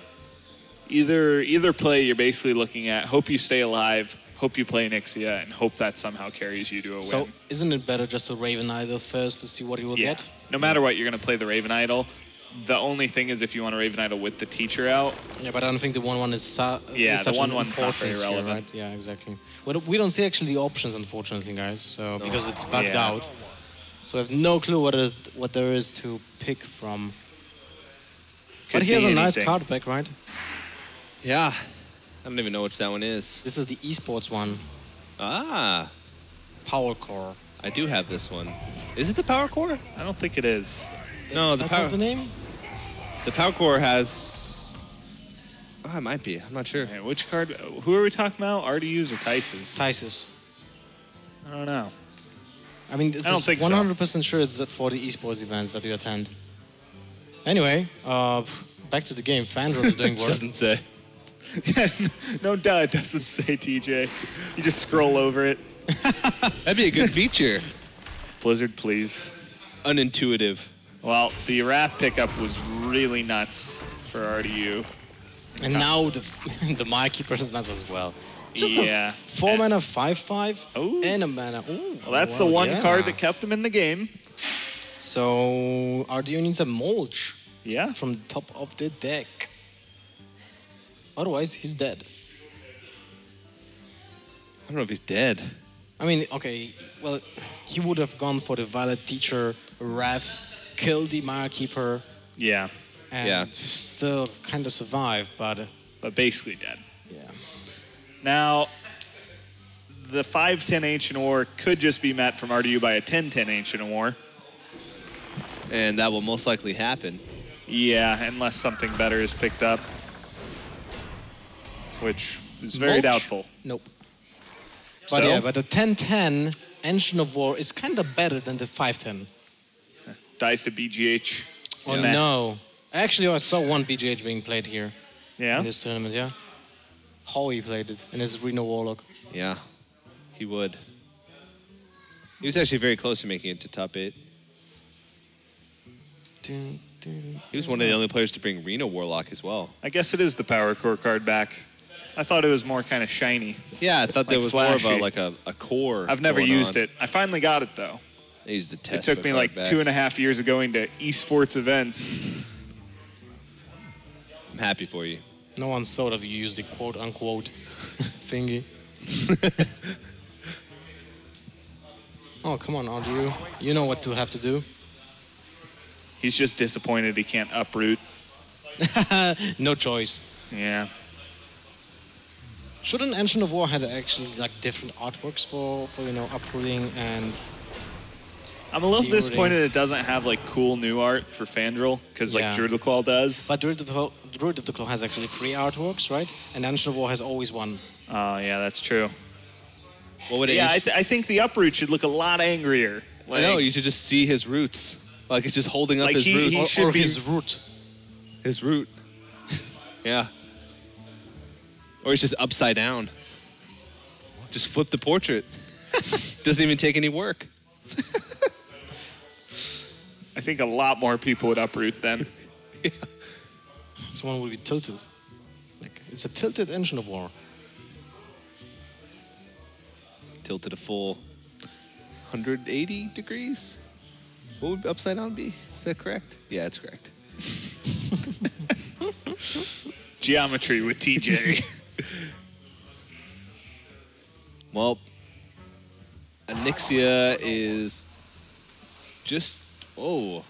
Either play, you're basically looking at hope you stay alive, hope you play Onyxia, and hope that somehow carries you to a So win. isn't it better just to Raven Idol first to see what he will Yeah. get? No matter what, you're going to play the Raven Idol. The only thing is if you want a Raven Idol with the teacher out. Yeah, but I don't think the 1/1 is Yeah, is the such 1/1's an not very importance here, relevant. right? Yeah, exactly. But we don't see actually the options, unfortunately, guys, so because it's bugged Yeah. out. So I have no clue what there is to pick from. Could But he has be a nice anything. card back, right? Yeah. I don't even know which that one is. This is the esports one, Ah, Power Core. I do have this one. Is it the Power Core? I don't think it is. No, the That's Power not the name? the Power Core has. Oh, it might be. I'm not sure. Okay, which card? Who are we talking about? RDUs or Thijs's? Tysus. I don't know. I mean, this I don't is think so. 100% sure it's for the esports events that you attend. Anyway, back to the game. Fandral is doing work. Doesn't say. No duh, it doesn't say TJ. You just scroll over it. That'd be a good feature. Blizzard, please. Unintuitive. Well, the Wrath pickup was really nuts for RDU. And now the the Mirekeeper is not as well. Just Yeah. 4 mana 5/5 Ooh. and a mana. Ooh, Well, that's the one card that kept him in the game. So RDU needs a mulch Yeah. from the top of the deck. Otherwise, he's dead. I don't know if he's dead. I mean, okay, well, he would have gone for the Violet Teacher, Wrath, kill the Mirekeeper, Yeah. and Yeah. still kind of survive, but But basically dead. yeah. Now, the 5/10 Ancient War could just be met from RDU by a 10/10 Ancient War. And that will most likely happen. Yeah, unless something better is picked up. Which is very Mulch? doubtful. Nope. So? But yeah, but the 10/10 Ancient of War is kind of better than the 5/10. Dies to BGH. Oh Yeah. no. Actually, I saw one BGH being played here Yeah? in this tournament, yeah. Howie played it in his Reno Warlock. Yeah, he would. He was actually very close to making it to top 8. He was one of the only players to bring Reno Warlock as well. I guess it is the Power Core card back. I thought it was more kind of shiny. Yeah, I thought there Like was more of flashy. a core. I've never going used on. it. I finally got it, though. I used the It test. took me card like back. 2.5 years of going to esports events. I'm happy for you. No one saw that you used the quote-unquote thingy. Oh, come on, RDU. You know what to have to do. He's just disappointed he can't uproot. No choice. Yeah. Shouldn't Ancient of War had actually like different artworks for uprooting and I'm a little Keywording. disappointed it doesn't have like cool new art for Fandral because Yeah. like Druid of the Claw does. but Druid of the Claw has actually 3 artworks, right? And Ancient of War has always one. Oh yeah, that's true. What would it? Yeah, I think the uproot should look a lot angrier. I know. Like- You should just see his roots. Like it's just holding up Like, his he- roots. he should or be- his root. His root. Yeah. Or he's just upside down. Just flip the portrait. Doesn't even take any work. I think a lot more people would uproot then. Someone will be tilted. Like it's a tilted Ancient of War. Tilted a full 180 degrees. What would upside down be? Is that correct? Yeah, it's correct. Geometry with TJ. Well, Onyxia is just. Oh.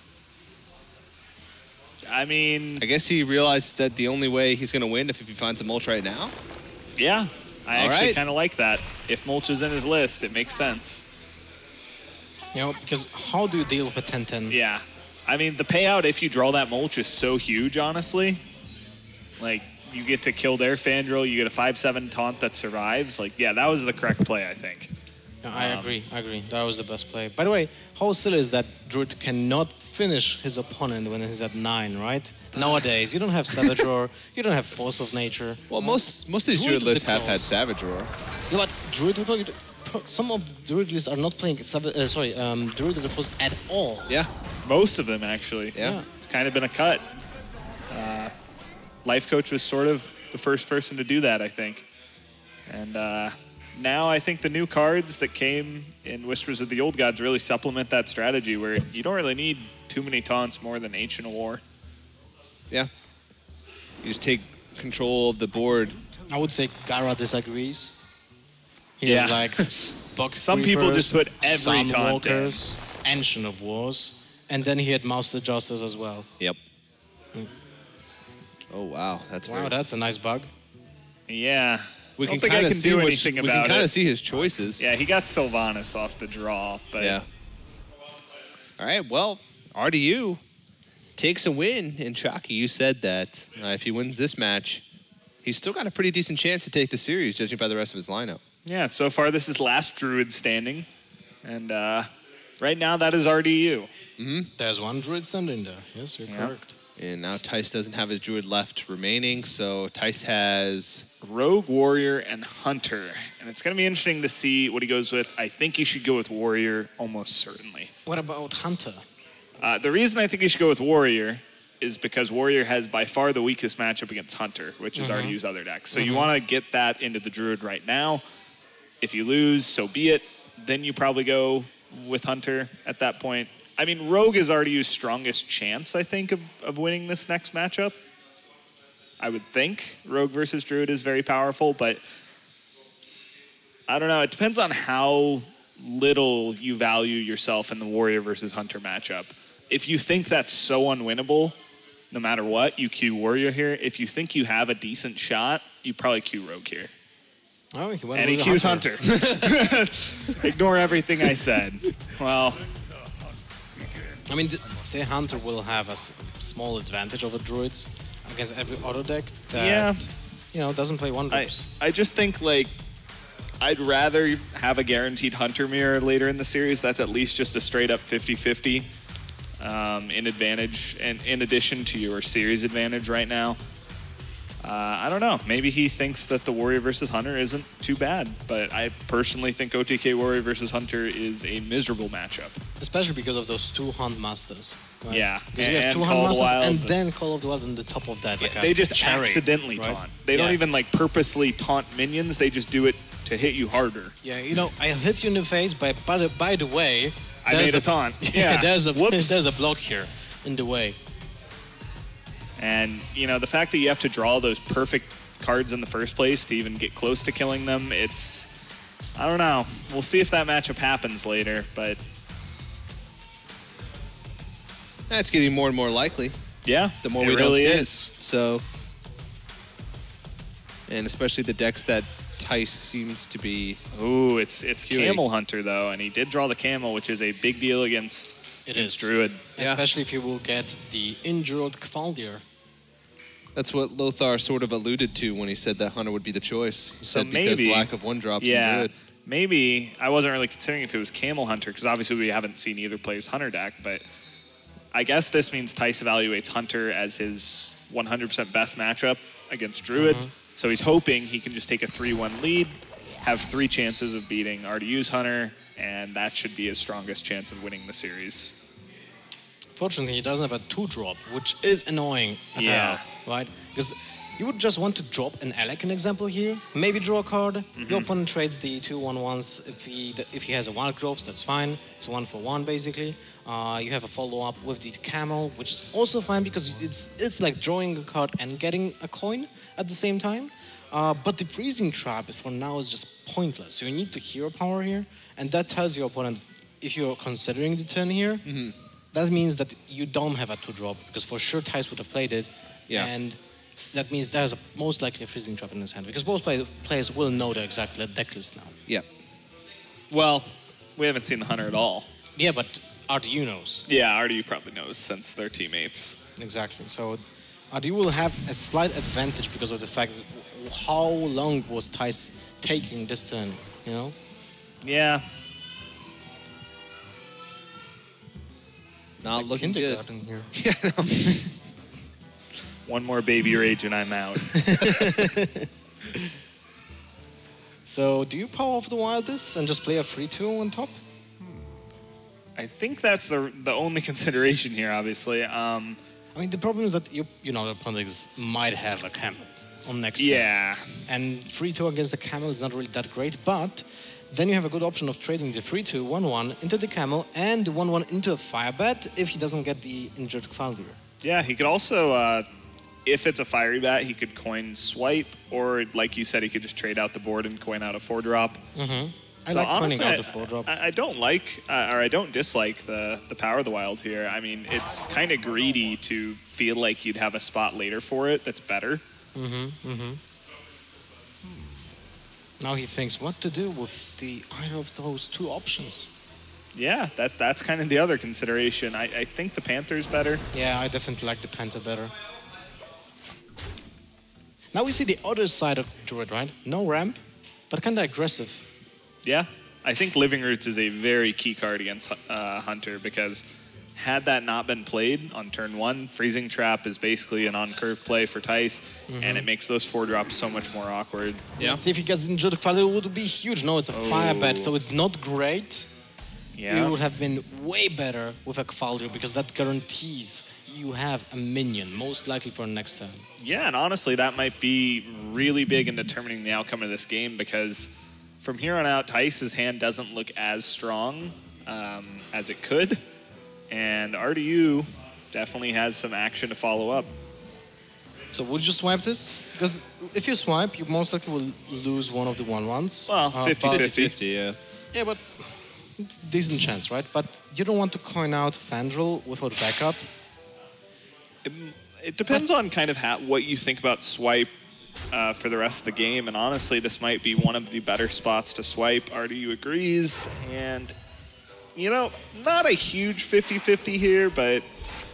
I mean, I guess he realized that the only way he's going to win if he finds a mulch right now. yeah. I All actually right. kind of like that. If Mulch is in his list, it makes sense. You know, because how do you deal with a 10/10? Yeah. I mean, the payout if you draw that Mulch is so huge, honestly. Like, you get to kill their Fandral, you get a 5/7 taunt that survives. Like, yeah, that was the correct play, I think. Yeah, I agree. That was the best play. By the way, how silly is that Druid cannot finish his opponent when he's at 9, right? Nowadays, you don't have Savage Roar, you don't have Force of Nature. Well, most of these Druid Druid of the lists have Claw. had Savage Roar. Yeah, but Druid of the some of the Druid lists are not playing Druid of the Claws at all. Yeah. Most of them, actually. Yeah. It's kind of been a cut. Life Coach was sort of the first person to do that, I think. And now I think the new cards that came in Whispers of the Old Gods really supplement that strategy where you don't really need too many taunts more than Ancient War. Yeah. You just take control of the board. I would say Gara disagrees. He Yeah. has like Bug Some people Creepers, just put every Sun taunt in. Walkers, Ancient of Wars, and then he had Master Justice as well. Yep. Oh wow, that's Wow, very- that's a nice bug. Yeah. We I can don't think I kind of can see do which, anything we can about kind of it. see his choices. Yeah, he got Sylvanas off the draw, but Yeah. All right. Well, RDU takes a win in Chalky. You said that if he wins this match, he's still got a pretty decent chance to take the series, judging by the rest of his lineup. yeah, so far this is last Druid standing. And right now that is RDU. There's one Druid standing there. Yes, you're Yeah. correct. And now Tice doesn't have his Druid left remaining, so Tice has. Rogue, Warrior, and Hunter. And it's going to be interesting to see what he goes with. I think he should go with Warrior almost certainly. What about Hunter? The reason I think he should go with Warrior is because Warrior has by far the weakest matchup against Hunter, which is Ardew's other deck. So you want to get that into the Druid right now. If you lose, so be it. Then you probably go with Hunter at that point. I mean, Rogue is Ardew's strongest chance, I think, of winning this next matchup. I would think Rogue versus Druid is very powerful, but I don't know. It depends on how little you value yourself in the Warrior versus Hunter matchup. If you think that's so unwinnable, no matter what, you queue Warrior here. If you think you have a decent shot, you probably queue Rogue here. Oh, he went And he with queues Hunter. Ignore everything I said. Well, I mean, the Hunter will have a small advantage over Druids against every other deck that, doesn't play one drops. I just think, like, I'd rather have a guaranteed Hunter mirror later in the series. That's at least just a straight up 50-50 in advantage, and in addition to your series advantage right now. I don't know. Maybe he thinks that the Warrior versus Hunter isn't too bad, but I personally think OTK Warrior versus Hunter is a miserable matchup. Especially because of those two Hunt Masters. Right? Yeah, Because you have two Hunt Masters and then Call of the Wild on the top of that. Like they just cherry, accidentally right? taunt. They don't even like purposely taunt minions. They just do it to hit you harder. Yeah, I hit you in the face, but by the way, I made a taunt. Yeah, there's a block here in the way. And, the fact that you have to draw those perfect cards in the first place to even get close to killing them, I don't know. We'll see if that matchup happens later, but... That's getting more and more likely. Yeah, the more it we really don't see is. it. So, and especially the decks that Tice seems to be... Ooh, it's queuing. Camel Hunter, though, and he did draw the Camel, which is a big deal against Druid. Especially if you will get the injured Kvaldir. That's what Lothar sort of alluded to when he said that Hunter would be the choice. He said because lack of one-drops in Druid. Maybe. I wasn't really considering if it was Camel Hunter, because obviously we haven't seen either player's Hunter deck, but I guess this means Tice evaluates Hunter as his 100% best matchup against Druid. So he's hoping he can just take a 3-1 lead, have 3 chances of beating Ardew's Hunter, and that should be his strongest chance of winning the series. Fortunately, he doesn't have a 2-drop, which is annoying as hell, right? Because you would just want to drop an Alec, an example here, maybe draw a card. Your opponent trades the 2/1/1s. If he has a Wild Growth, that's fine. It's 1-for-1 basically. You have a follow-up with the Camel, which is also fine because it's like drawing a card and getting a coin at the same time. But the Freezing Trap for now is just pointless. So you need to hero power here, and that tells your opponent if you're considering the turn here. That means that you don't have a 2-drop, because for sure Tice would have played it. Yeah. And that means there's most likely a Freezing Trap in his hand, because both players will know the exact deck list now. Yeah. Well, we haven't seen the Hunter at all. Yeah, but Ardew knows. Yeah, Ardew probably knows since they're teammates. Exactly. So Ardew will have a slight advantage because of the fact that how long was Tice taking this turn, Yeah. Not looking good. Here. Yeah, no. One more baby rage and I'm out. So do you power off the Wild this and just play a 3-2 on top? I think that's the only consideration here, obviously. I mean, the problem is that the opponent might have a Camel on next turn. Yeah. And 3-2 against the Camel is not really that great, but then you have a good option of trading the 3-2, 1-1 into the Camel and the 1-1 into a Firebat if he doesn't get the injured Kvaldir. Yeah, he could also, if it's a Fiery Bat, he could coin Swipe, or like you said, he could just trade out the board and coin out a 4-drop. I like honestly, coining out the 4-drop. I don't like, or I don't dislike the Power of the Wild here. I mean, it's kind of greedy to feel like you'd have a spot later for it that's better. Now he thinks what to do with either of those two options. Yeah, that's kind of the other consideration. I think the Panther's better. Yeah, I definitely like the Panther better. Now we see the other side of Druid, right? No ramp, but kind of aggressive. Yeah, I think Living Roots is a very key card against Hunter, because had that not been played on turn 1, Freezing Trap is basically an on-curve play for Tice, and it makes those 4-drops so much more awkward. Yeah. See if he gets injured, Kvaldir would be huge. No, it's a Firebat, so it's not great. Yeah. It would have been way better with a Kvaldir, because that guarantees you have a minion, most likely for next turn. Yeah, and honestly, that might be really big in determining the outcome of this game because from here on out, Tice's hand doesn't look as strong as it could, and RDU definitely has some action to follow up. So would you swipe this? Because if you swipe, you most likely will lose one of the 1/1s. Well, but- 50-50. 50, yeah. Yeah, but it's a decent chance, right? But you don't want to coin out Fandral without backup. It depends on kind of what you think about swipe for the rest of the game, and honestly, this might be one of the better spots to swipe. RDU agrees, and, you know, not a huge 50-50 here, but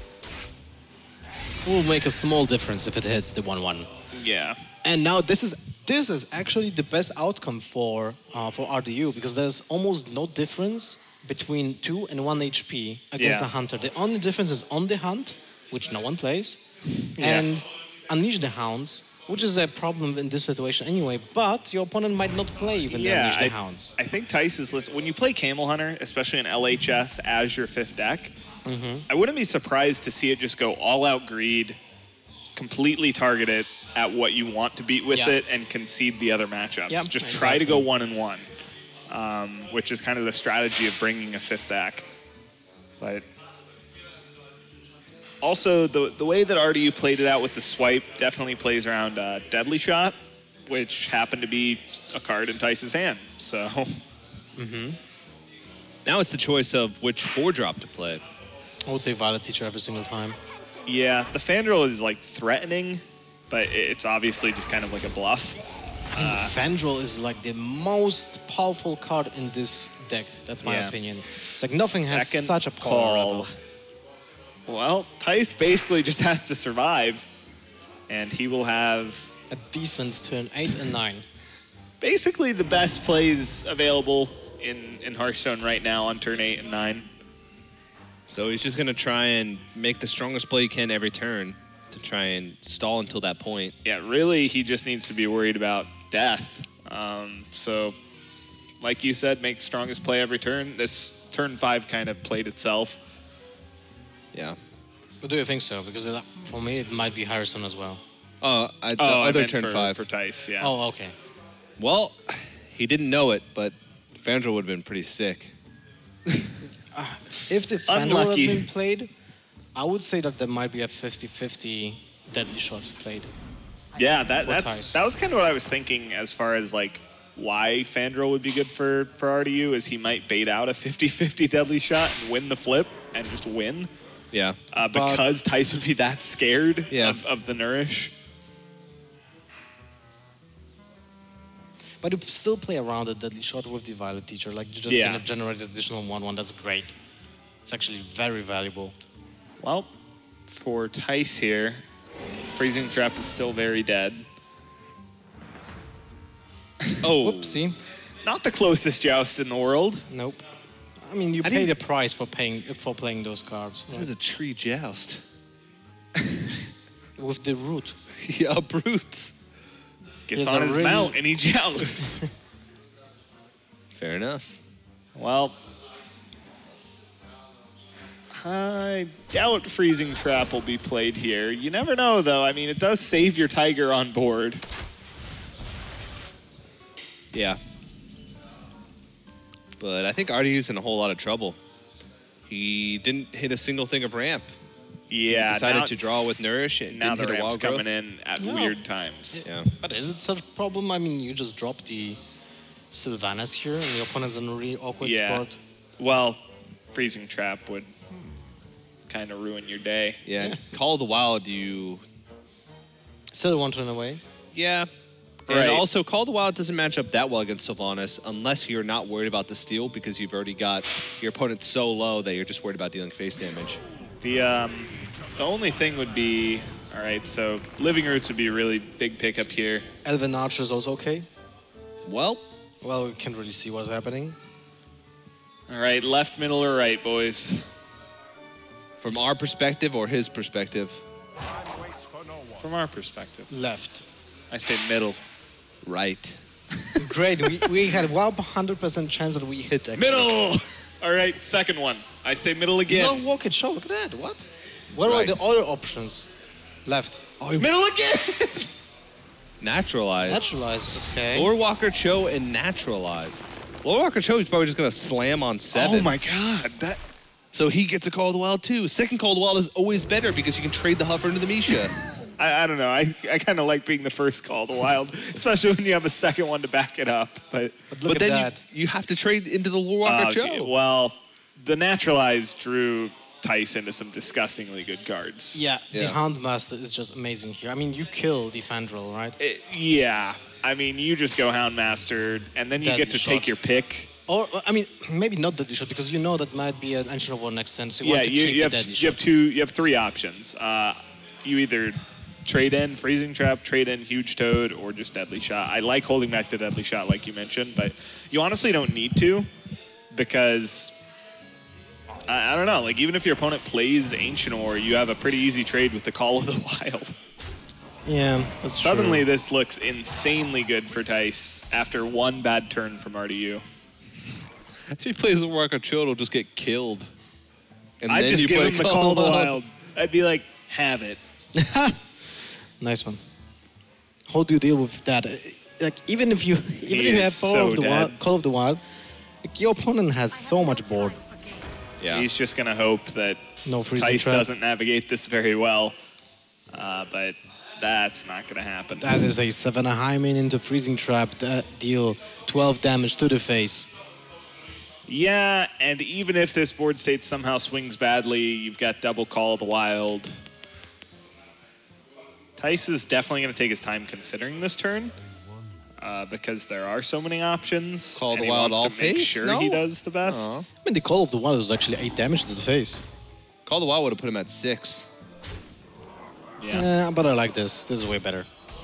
Will make a small difference if it hits the 1/1. yeah. And now this is actually the best outcome for RDU because there's almost no difference between 2 and 1 HP against Yeah. a hunter. The only difference is on the hunt, which no one plays, Yeah. and Unleash the Hounds, which is a problem in this situation anyway. But your opponent might not play even the Unleash the Hounds. I think Tice is when you play Camel Hunter, especially in LHS as your 5th deck, I wouldn't be surprised to see it just go all out greed, completely target it at what you want to beat with Yeah. it, and concede the other matchups. Yeah, just try to exactly. go 1-1, which is kind of the strategy of bringing a 5th deck. But also, the way that RDU played it out with the swipe definitely plays around Deadly Shot, which happened to be a card in Tice's hand. So, Now it's the choice of which 4-drop to play. I would say Violet Teacher every single time. yeah, the Fandral is like threatening, but it's obviously just kind of like a bluff. Fandral is like the most powerful card in this deck. That's my Yeah. opinion. It's like nothing has Second such a power call. level. Well, Tice basically just has to survive, and he will have A decent turn 8 and 9. basically the best plays available in Hearthstone right now on turn 8 and 9. So he's just going to try and make the strongest play he can every turn to try and stall until that point. Yeah, really, he just needs to be worried about death. So, like you said, make the strongest play every turn. This turn 5 kind of played itself. Yeah. But do you think so? Because for me, it might be Harrison as well. The I other meant turn for, 5. for Tice, yeah. Oh, okay. Well, he didn't know it, but Fandral would have been pretty sick. If the Fandral had Unlucky. been played, I would say that there might be a 50-50 Deadly Shot played. Yeah, Tice. that was kind of what I was thinking as far as like why Fandral would be good for RDU is he might bait out a 50-50 Deadly Shot and win the flip and just win Yeah. because Tice would be that scared Yeah. of the Nourish. But you still play around the Deadly Shot with the Violet Teacher. Like, you just Yeah. can generate additional 1/1. That's great. It's actually very valuable. Well, for Tice here, Freezing Trap is still very dead. Oh. Whoopsie. Not the closest joust in the world. Nope. I mean, you I pay the didn't- price for playing those cards. That was a tree joust. With the root. Yeah, brutes. Gets He's on a his really- mount and he jousts. Fair enough. Well, I doubt Freezing Trap will be played here. You never know, though. I mean, it does save your Tiger on board. Yeah. But I think RDU's in a whole lot of trouble. He didn't hit a single thing of ramp. Yeah, Decided now, to draw with Nourish and now didn't the hit a ramp's wild growth. coming in at No. weird times. Yeah. But is it such a problem? I mean, you just drop the Sylvanas here and your opponent's in a really awkward Yeah. spot. Well, Freezing Trap would kind of ruin your day. Yeah. Call of the Wild, you... Still one turn away. Yeah. Right. And also, Call of the Wild doesn't match up that well against Sylvanas unless you're not worried about the steal because you've already got your opponent so low that you're just worried about dealing face damage. The only thing would be, all right, so Living Roots would be a really big pickup here. Elven Archer is also okay. Well, Well, we can't really see what's happening. All right, left, middle, or right, boys? from our perspective or his perspective? From our perspective. Left. I say middle. Right. Great. we had 100% chance that we hit actually. Middle! All right, second one. I say middle again. No, walk it, show. Look at that. What? What Right. are the other options left? Oh, Middle again. Naturalize. Naturalize, okay. Lord Walker Cho and Naturalize. Lord Walker Cho is probably just going to slam on 7. Oh my God, that. So he gets a Call of the Wild too. Second Call of the Wild is always better because you can trade the hover into the Misha. I don't know. I kind of like being the first Call of the Wild, especially when you have a second one to back it up. But Look but at then that. you have to trade into the Lord Walker oh, Cho. gee, well, the Naturalized drew Tice into some disgustingly good cards. Yeah, the Yeah. Houndmaster is just amazing here. I mean, you kill the Fandral, right? Yeah. I mean, you just go Houndmaster, and then you Deadly get to shot. take your pick. Or, I mean, maybe not Deadly Shot, because you know that might be an Ancient of War next turn, so you Yeah, want to keep you have the Deadly you have Shot. you have 3 options. You either trade in Freezing Trap, trade in Huge Toad, or just Deadly Shot. I like holding back the Deadly Shot, like you mentioned, but you honestly don't need to, because I don't know. Like, even if your opponent plays Ancient War, you have a pretty easy trade with the Call of the Wild. Yeah, that's Suddenly, true. this looks insanely good for Tice after one bad turn from RDU. If he plays Lord Walker Cho, it'll just get killed. And I'd then just you give play him the Call of the Wild. I'd be like, have it. Nice one. How do you deal with that? Like, even if you have is Call so of the dead. Wild, Call of the Wild, like, your opponent has so much board. Yeah. He's just going to hope that No freezing Tice trap. doesn't navigate this very well. But that's not going to happen. That is a 7 Hymen into Freezing Trap that deal 12 damage to the face. Yeah, and even if this board state somehow swings badly, you've got double Call of the Wild. Tice is definitely going to take his time considering this turn. Because there are so many options. Call of and the he Wild wants all to make face? sure No? he does the best. Aw. I mean, the Call of the Wild was actually 8 damage to the face. Call of the Wild would have put him at 6. Yeah. But I like this. This is way better.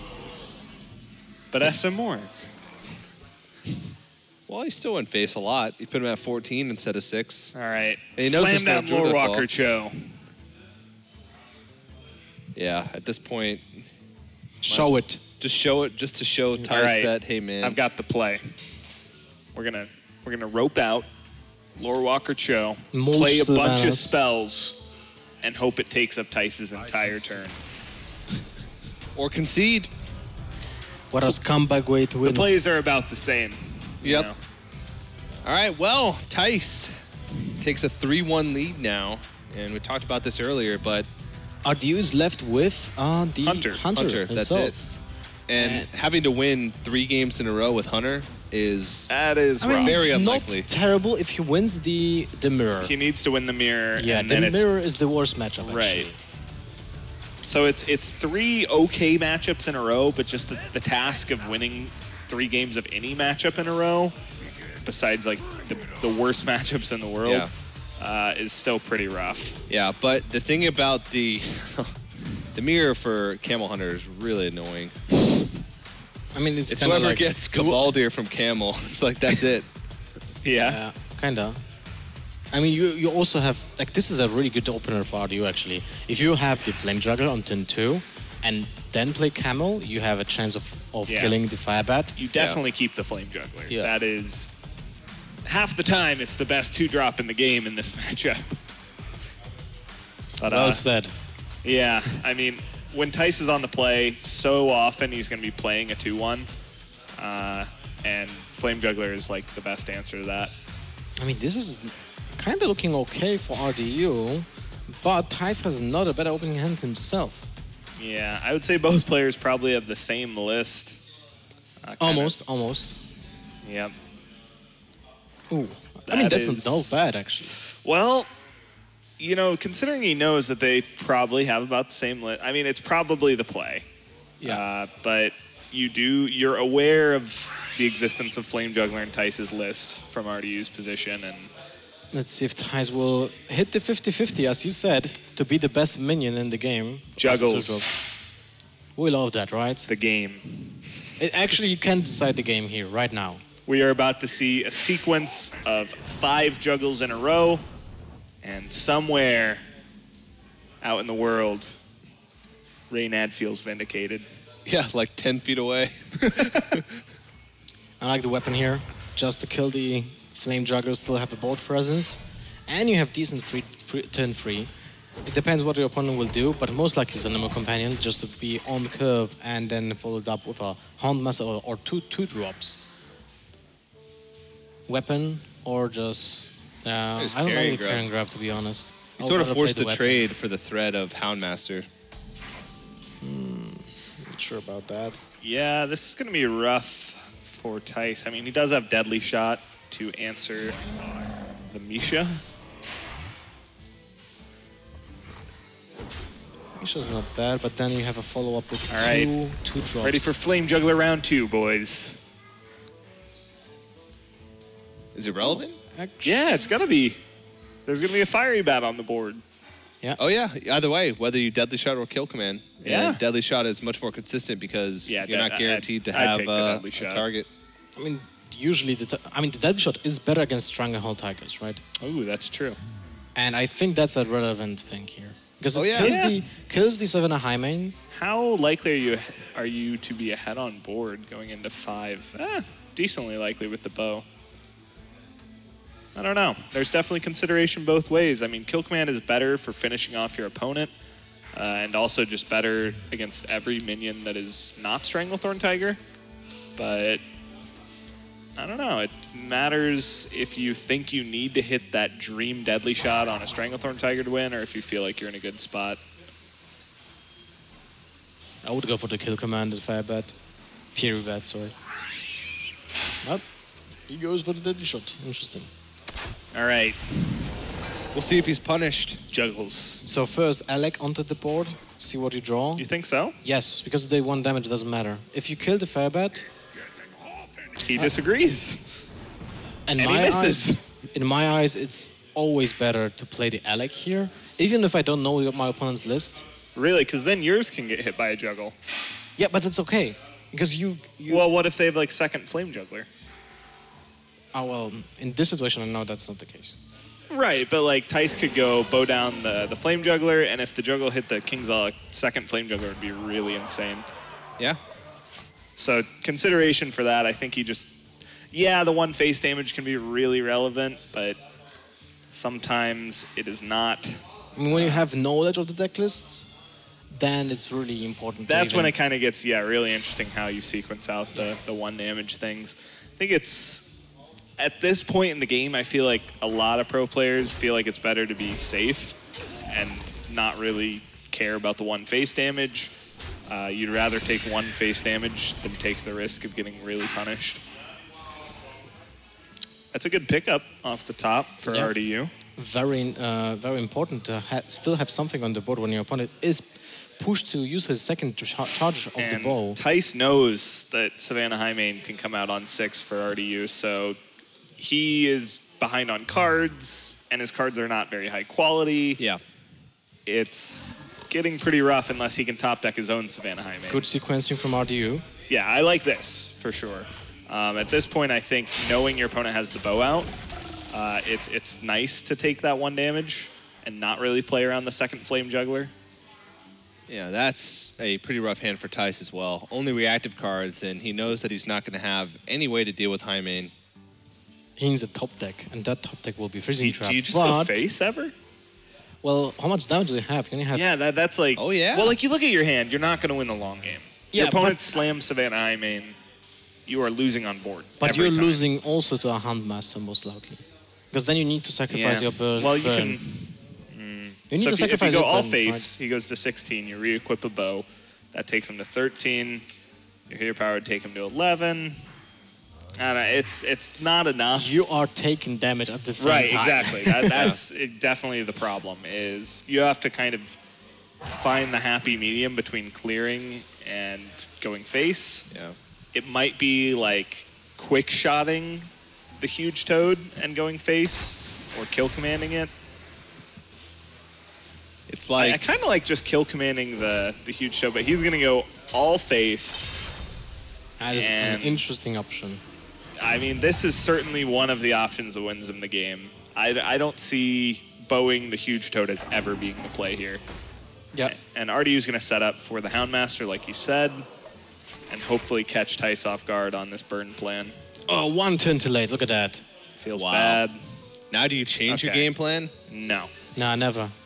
But SM more. Well, he still went face a lot. He put him at 14 instead of 6. All right. And he knows Slam there's no down Druid Lord Claw. Walker Cho. Yeah, at this point, Show it. just show it just to show Tice right. that, hey, man. I've got the play. We're gonna rope out Lord Walker Cho, Mulch play a bunch of Sylvanas. spells, and hope it takes up Tice's entire turn. Or concede. What a scumbag way to The win. plays are about the same. you Yep. know. All right, well, Tice takes a 3-1 lead now. And we talked about this earlier, but RDU is left with the Hunter. Hunter, that's himself. it. And having to win 3 games in a row with Hunter is That is I mean, rough. Very it's unlikely. not terrible if he wins the mirror. He needs to win the mirror. Yeah, and the then it's mirror is the worst matchup, right. actually. So it's 3 okay matchups in a row, but just the task of winning 3 games of any matchup in a row, besides like the worst matchups in the world, is still pretty rough. yeah. But the thing about the the mirror for Camel Hunter is really annoying. I mean, it's It's kinda whoever like, gets Cabaldir from Camel. It's like that's it. Yeah. Yeah, kinda. I mean, you also have, like, this is a really good opener for RDU, actually. If you have the Flame Juggler on turn 2 and then play Camel, you have a chance of Yeah. killing the Firebat. You definitely keep the Flame Juggler. Yeah. That is half the time it's the best 2-drop in the game in this matchup. But Well said. yeah, I mean, when Tice is on the play, so often he's going to be playing a 2-1. And Flame Juggler is like the best answer to that. I mean, this is kind of looking okay for RDU, but Tice has not a better opening hand himself. Yeah, I would say both players probably have the same list. Kinda- Almost. Yep. Ooh. I mean, That that's is- not bad, actually. Well, you know, considering he knows that they probably have about the same list, I mean, it's probably the play. Yeah. But you're aware of the existence of Flame Juggler and Tice's list from RDU's position, and Let's see if Tice will hit the 50-50, as you said, to be the best minion in the game. Juggles We love that, right? the game. Actually, you can decide the game here, right now. We are about to see a sequence of 5 juggles in a row, and somewhere out in the world, Reynad feels vindicated. Yeah, like 10 feet away. I like the weapon here, just to kill the Flame Juggler, still have the board presence. And you have decent turn 3. It depends what your opponent will do, but most likely it's Animal Companion just to be on the curve and then followed up with a Houndmaster or two drops. Weapon or just... I don't carry like grab. carrying grab, to be honest. You I'll sort of rather forced play the weapon. trade for the threat of Houndmaster. Not sure about that. Yeah, this is going to be rough for Tice. I mean, he does have Deadly Shot to answer the Misha. Misha's not bad, but then you have a follow-up with All right. two drops. Ready for Flame Juggler round 2, boys. Is it relevant? Yeah, it's going to be. There's going to be a Fiery Bat on the board. Oh yeah, either way, whether you Deadly Shot or Kill Command. Yeah. And Deadly Shot is much more consistent because Yeah, you're not guaranteed to I'd have take the Deadly a Shot. target. I mean, usually the Deadly Shot is better against Stranglehold Tigers, right? Oh, that's true. And I think that's a relevant thing here. Because Oh, it yeah. kills, Yeah. kills the Savannah High main. How likely are you to be ahead on board going into 5? Decently likely with the bow. I don't know. There's definitely consideration both ways. I mean, Kill Command is better for finishing off your opponent, and also just better against every minion that is not Stranglethorn Tiger. But I don't know. It matters if you think you need to hit that dream Deadly Shot on a Stranglethorn Tiger to win, or if you feel like you're in a good spot. I would go for the Kill Command at Firebat. Fury Bat, sorry. But he goes for the Deadly Shot. Interesting. All right, We'll see if he's punished. Juggles. So first, Alec onto the board. See what you draw. You think so? Yes, because the 1 damage doesn't matter. If you kill the Firebat, He disagrees. in And he my misses. eyes, in my eyes, it's always better to play the Alec here, even if I don't know my opponent's list. Really? Because then yours can get hit by a juggle. Yeah, but it's okay because you. Well, what if they have like second Flame Juggler? Oh well, in this situation, I know that's not the case. Right, but like Tice could go bow down the Flame Juggler, and if the juggle hit the King's All, second Flame Juggler would be really insane. Yeah. So consideration for that, I think he just, yeah, the 1 face damage can be really relevant, but sometimes it is not. I mean, when you have knowledge of the deck lists, then it's really important. That's to when even- it kind of gets, yeah, really interesting how you sequence out the 1 damage things. I think it's, at this point in the game, I feel like a lot of pro players feel like it's better to be safe and not really care about the 1 face damage. You'd rather take 1 face damage than take the risk of getting really punished. That's a good pickup off the top for Yeah. RDU. very important to still have something on the board when your opponent is pushed to use his second charge of the And bow. Tice knows that Savannah Highmane can come out on 6 for RDU, so he is behind on cards, and his cards are not very high quality. Yeah. It's getting pretty rough unless he can top deck his own Savannah Highmane. Good sequencing from RDU. Yeah, I like this for sure. At this point, I think knowing your opponent has the bow out, it's nice to take that 1 damage and not really play around the second Flame Juggler. Yeah, that's a pretty rough hand for Tice as well. Only reactive cards, and he knows that he's not going to have any way to deal with high main. He needs a top deck, and that top deck will be freezing trap. Do you just go But- face ever? Well, how much damage do you have? Can you have? Yeah, that's like. Oh, yeah. Well, like you look at your hand, you're not going to win the long game. Your Yeah, opponent but- slams Savannah Highmane, you are losing on board. But every you're time. losing also to a Houndmaster most likely, because then you need to sacrifice your burn. Well, you burn. can. You need So to if you sacrifice go your all burn, face, he goes to 16. You re-equip a bow. That takes him to 13. Your hero power would take him to 11. I don't know, it's not enough. right? You are taking damage at the same Right, time. exactly. That's definitely the problem. Is you have to kind of find the happy medium between clearing and going face. Yeah. It might be like quick shotting the huge toad and going face, or kill commanding it. It's I like kind of like just kill commanding the huge toad, but he's gonna go all face. That is an And- interesting option. I mean, this is certainly one of the options that wins him the game. I don't see bowing the huge toad as ever being the play here. Yeah. And RDU's going to set up for the Houndmaster, like you said, and hopefully catch Tice off guard on this burn plan. Oh, 1 turn too late. Look at that. Feels Wow. bad. now do you change your Okay. game plan? No. Nah, never.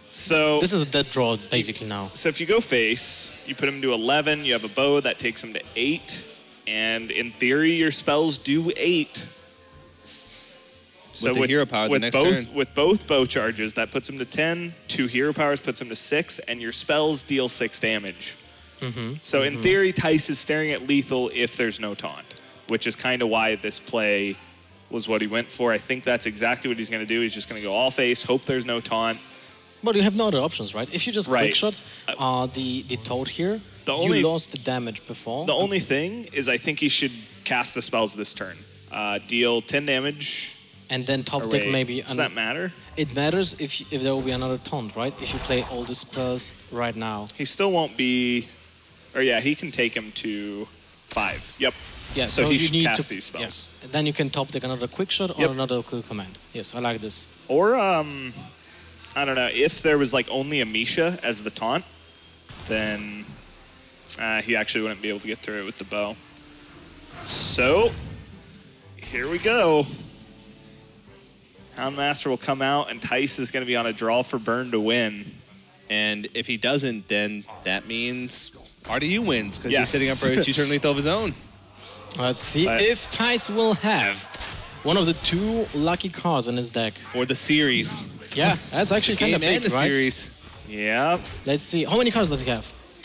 So This is a dead draw basically now. So if you go face, you put him to 11, you have a bow, that takes him to 8. And in theory, your spells do 8. With the hero power the with next both, turn. With both bow charges, that puts him to 10. 2 hero powers puts him to 6. And your spells deal 6 damage. So in theory, Tice is staring at lethal if there's no taunt, which is kind of why this play was what he went for. I think that's exactly what he's going to do. He's just going to go all face, hope there's no taunt. But you have no other options, right? If you just Right. quick shot the Toad here, only- you lost the damage before. The only thing is I think he should cast the spells this turn. Deal 10 damage. and then top Or deck wait, maybe. does that matter? It matters if there will be another taunt, right? If you play all the spells right now. He still won't be... Or yeah, he can take him to 5. Yep. Yeah, So he you should need cast to, these spells. Yes. And then you can top deck another quick shot or Yep. another quick command. Yes, I like this. Or, I don't know, if there was like only a Misha as the taunt, then he actually wouldn't be able to get through it with the bow. So, here we go. Houndmaster will come out, and Tice is going to be on a draw for burn to win. And if he doesn't, then that means RDU wins because Yes. he's sitting up for a 2-turn lethal of his own. Let's see But- if Tice will have one of the 2 lucky cards in his deck. For the series. Yeah, that's actually kind of Game big, and the right? series. Yep. Let's see. How many cards does he have?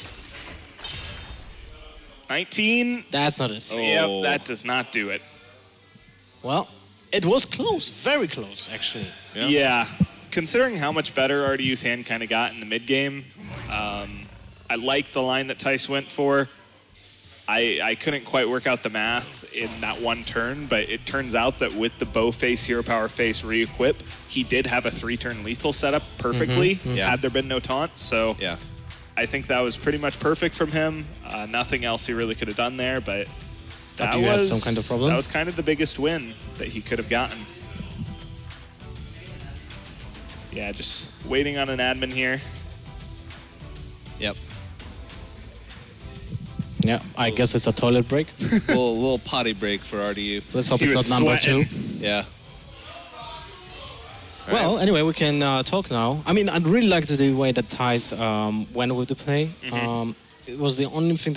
19. That's not it. Oh. Yep, that does not do it. Well, it was close. Very close, actually. Yeah. Yeah. Considering how much better RDU's hand kind of got in the mid game, I like the line that Tice went for. I couldn't quite work out the math in that one turn, but it turns out that with the bow face, hero power face re-equip, he did have a 3-turn lethal setup perfectly, Yeah. had there been no taunt. So Yeah. I think that was pretty much perfect from him. Nothing else he really could have done there, but that do you have was some kind of problem? That was kind of the biggest win that he could have gotten. Yeah, just waiting on an admin here. Yep. Yeah, I guess it's a toilet break. little potty break for RDU. Let's hope He it's not was number sweating. 2. Yeah. Well, anyway, we can talk now. I mean, I'd really like the way that Tice went with the play. It was the only thing that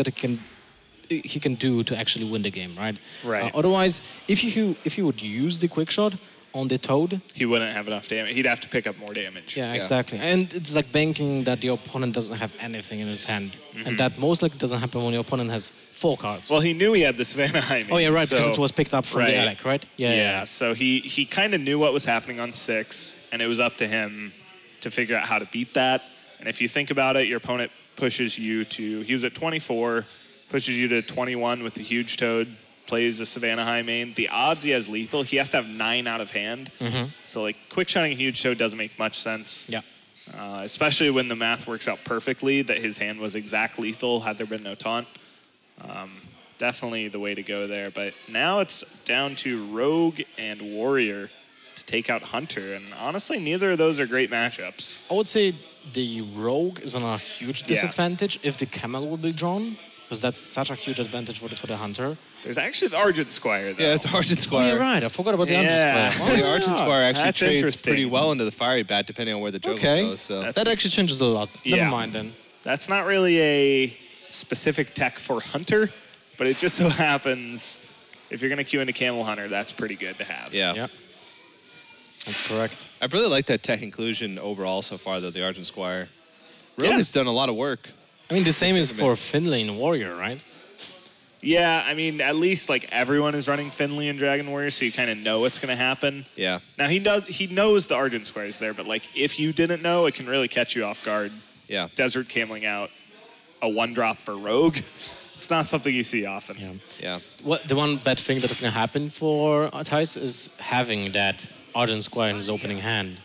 he can do to actually win the game, right? Right. Otherwise, if he would use the quick shot on the Toad, He wouldn't have enough damage. He'd have to pick up more damage. yeah, exactly. And it's like banking that the opponent doesn't have anything in his hand, and that most likely doesn't happen when your opponent has 4 cards. Well, he knew he had the Savannah Hymen. oh yeah, right, because so- it was picked up from right. the Alec, right? Yeah, so he kind of knew what was happening on 6, and it was up to him to figure out how to beat that. And if you think about it, your opponent pushes you to, he was at 24, pushes you to 21 with the huge Toad, plays a Savannah High main. The odds he has lethal, he has to have 9 out of hand. So like quick shotting a huge Toad doesn't make much sense. Yeah. Especially when the math works out perfectly that his hand was exact lethal had there been no taunt. Definitely the way to go there. But now it's down to Rogue and Warrior to take out Hunter. And honestly, neither of those are great matchups. I would say the Rogue is on a huge disadvantage if the Camel will be drawn, because that's such a huge advantage for the Hunter. There's actually the Argent Squire, though. Yeah, it's Argent Oh, Squire. you're right. I forgot about the Yeah. Hunter Well, the Square. Argent Squire actually that's trades interesting. pretty well into the Fiery Bat, depending on where the juggle Okay. goes. So. That actually changes a lot. Never Yeah. mind then. That's not really a specific tech for Hunter, but it just so happens if you're going to queue into Camel Hunter, that's pretty good to have. Yeah. Yeah. That's correct. I really like that tech inclusion overall so far, though, the Argent Squire. Rogue Yeah. has done a lot of work. I mean, the same is Superman. for Finley and Warrior, right? Yeah, I mean, at least like everyone is running Finley and Dragon Warrior, so you kind of know what's going to happen. Yeah. Now he knows the Argent Squire is there, but like if you didn't know, it can really catch you off guard. Yeah. Desert Cameling out a 1-drop for Rogue. It's not something you see often. Yeah. Yeah. What the one bad thing that can happen for Tice is having that Argent Squire in his opening hand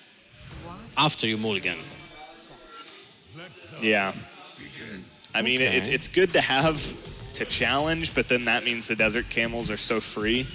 after you mulligan. Yeah. I mean, Okay. it's good to have to challenge, but then that means the Desert Camels are so free.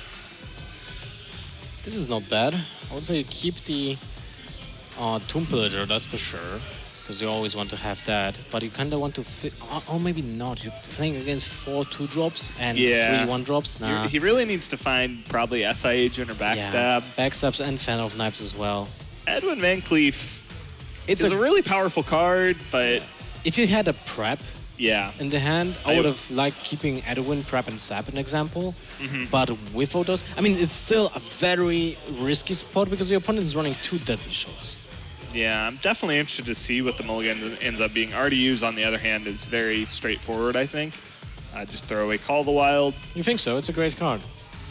This is not bad. I would say you keep the Tomb Pillager, that's for sure, because you always want to have that. But you kind of want to fit, or maybe not. You're playing against 4 2-drops and Yeah. 3 1-drops. Nah. He really needs to find probably SI Agent or Backstab. Yeah. Backstabs and Fan of Knives as well. Edwin Van Cleef It's a really powerful card, but If you had a prep yeah. in the hand, I would have liked keeping Edwin, prep, and sap, an example. But with all those, I mean, it's still a very risky spot because the opponent is running 2 deadly shots. Yeah, I'm definitely interested to see what the mulligan ends up being. RDU's, on the other hand, is very straightforward, I think. Just throw away Call the Wild. You think so? It's a great card.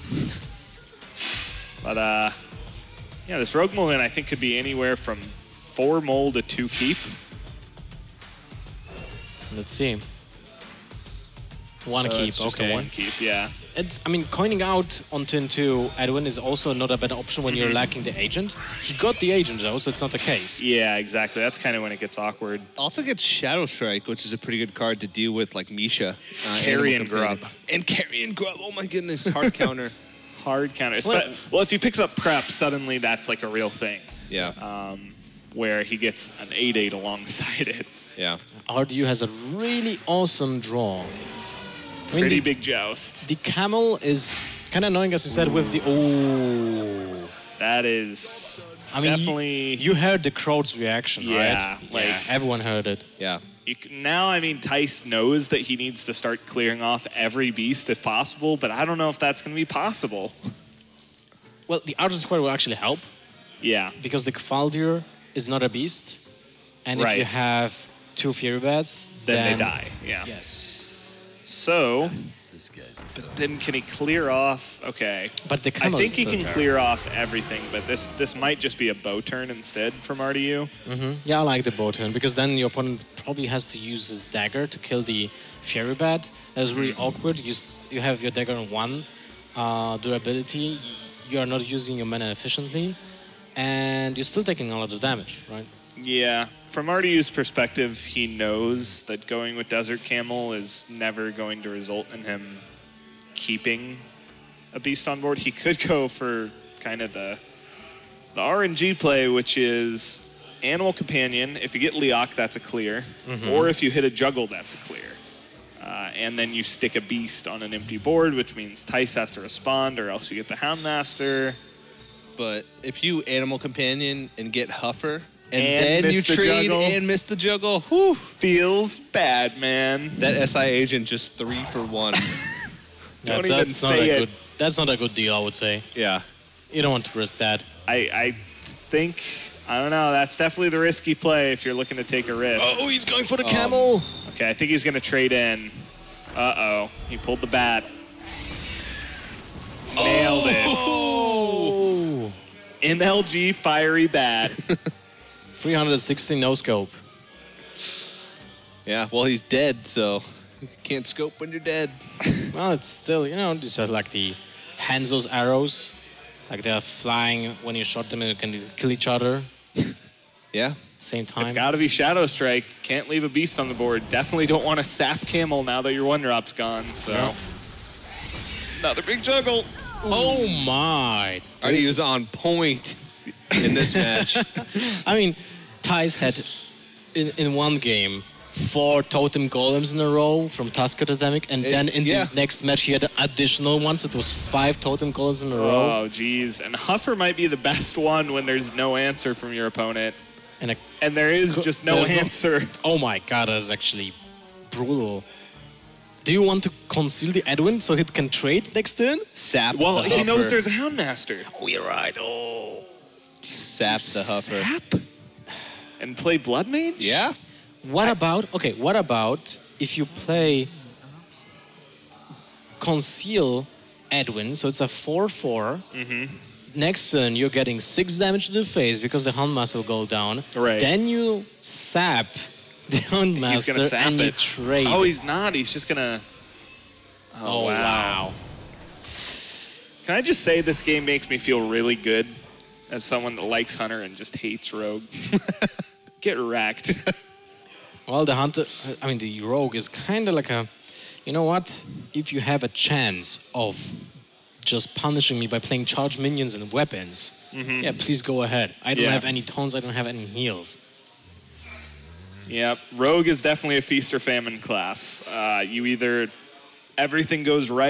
But, yeah, this Rogue Mulligan, I think, could be anywhere from 4 mull to 2 keep. Let's see. One So keep, it's just okay. a 1 keep, yeah. I mean, coining out on turn 2 Edwin is also not a bad option when you're lacking the agent. He got the agent, though, so it's not the case. Yeah, exactly. That's kind of when it gets awkward. Also gets Shadow Strike, which is a pretty good card to deal with, like Misha. Carrion Animal Companion. Grub. And Carrion Grub. Oh my goodness, hard counter. Hard counter. Well- Well, if he picks up prep, suddenly that's like a real thing. Yeah, Where he gets an 8/8 alongside it. yeah. RDU has a really awesome draw. I mean, Pretty the, big joust. the camel is kind of annoying, as you said, with the... Oh. That is I mean, definitely... you heard the crowd's reaction, Yeah, right? like- Yeah, everyone heard it. Yeah. Now, I mean, Tice knows that he needs to start clearing off every beast if possible, but I don't know if that's going to be possible. Well, the Argent Square will actually help, Yeah. because the Kvaldir is not a beast. And if Right. you have 2 Fury Bats, Then they die. Yeah. Yes. So, but then can he clear off? Okay. But the I camel think is he still can there. clear off everything, but this might just be a bow turn instead from RDU. Yeah, I like the bow turn, because then your opponent probably has to use his dagger to kill the Fury Bat. That is really awkward. You have your dagger on 1 durability. You are not using your mana efficiently, and you're still taking a lot of damage, right? Yeah. From RDU's perspective, he knows that going with Desert Camel is never going to result in him keeping a beast on board. He could go for kind of the RNG play, which is Animal Companion. If you get Leok, that's a clear. Or if you hit a Juggle, that's a clear. And then you stick a beast on an empty board, which means Tice has to respond, or else you get the Houndmaster. But if you Animal Companion and get Huffer, And and then miss you the trade juggle. and miss the juggle, whew, Feels bad, man. that SI agent just 3 for 1. Don't even That's say not a it. good. That's not a good deal, I would say. Yeah. You don't want to risk that. I think, I don't know, that's definitely the risky play if you're looking to take a risk. Oh, he's going for the camel. Okay, I think he's going to trade in. Uh-oh, he pulled the bat. Nailed it. Oh. MLG Fiery Bat. 360 no scope. Yeah, well, he's dead, so you can't scope when you're dead. Well, it's still, these are like the Hanzo's arrows. Like they're flying when you shot them and you can kill each other Yeah. same time. It's got to be Shadow Strike. Can't leave a beast on the board. Definitely don't want to sap Camel now that your 1-drop's gone, so. Yeah. Another big juggle. Oh my. Artie was on point in this match. I mean, Tice had in one game 4 totem golems in a row from Tusker Totemic, and then in yeah. the next match he had additional ones. So it was 5 totem golems in a row. Oh, geez. And Huffer might be the best one when there's no answer from your opponent. And And there is just no There's no- answer. oh my god, that is actually brutal. Do you want to conceal the Edwin so he can trade next turn? Sap Well, the he knows Huffer. there's a Houndmaster. Oh, you're right. Oh. Sap the Huffer. Sap? And play Blood Mage? Yeah. What about if you play Conceal Edwin, so it's a 4/4. Next turn, you're getting 6 damage to the face because the Houndmaster will go down. Right. Then you sap the He's going to Houndmaster sap and you it. trade. Oh, he's not. He's just going to... Oh, wow. Can I just say this game makes me feel really good as someone that likes Hunter and just hates Rogue? Get wrecked. Well, the Rogue is kind of like a, you know what? If you have a chance of just punishing me by playing charge minions and weapons, yeah, please go ahead. I don't Yeah. have any taunts, I don't have any heals. Yep. Rogue is definitely a feast or famine class. You either everything goes right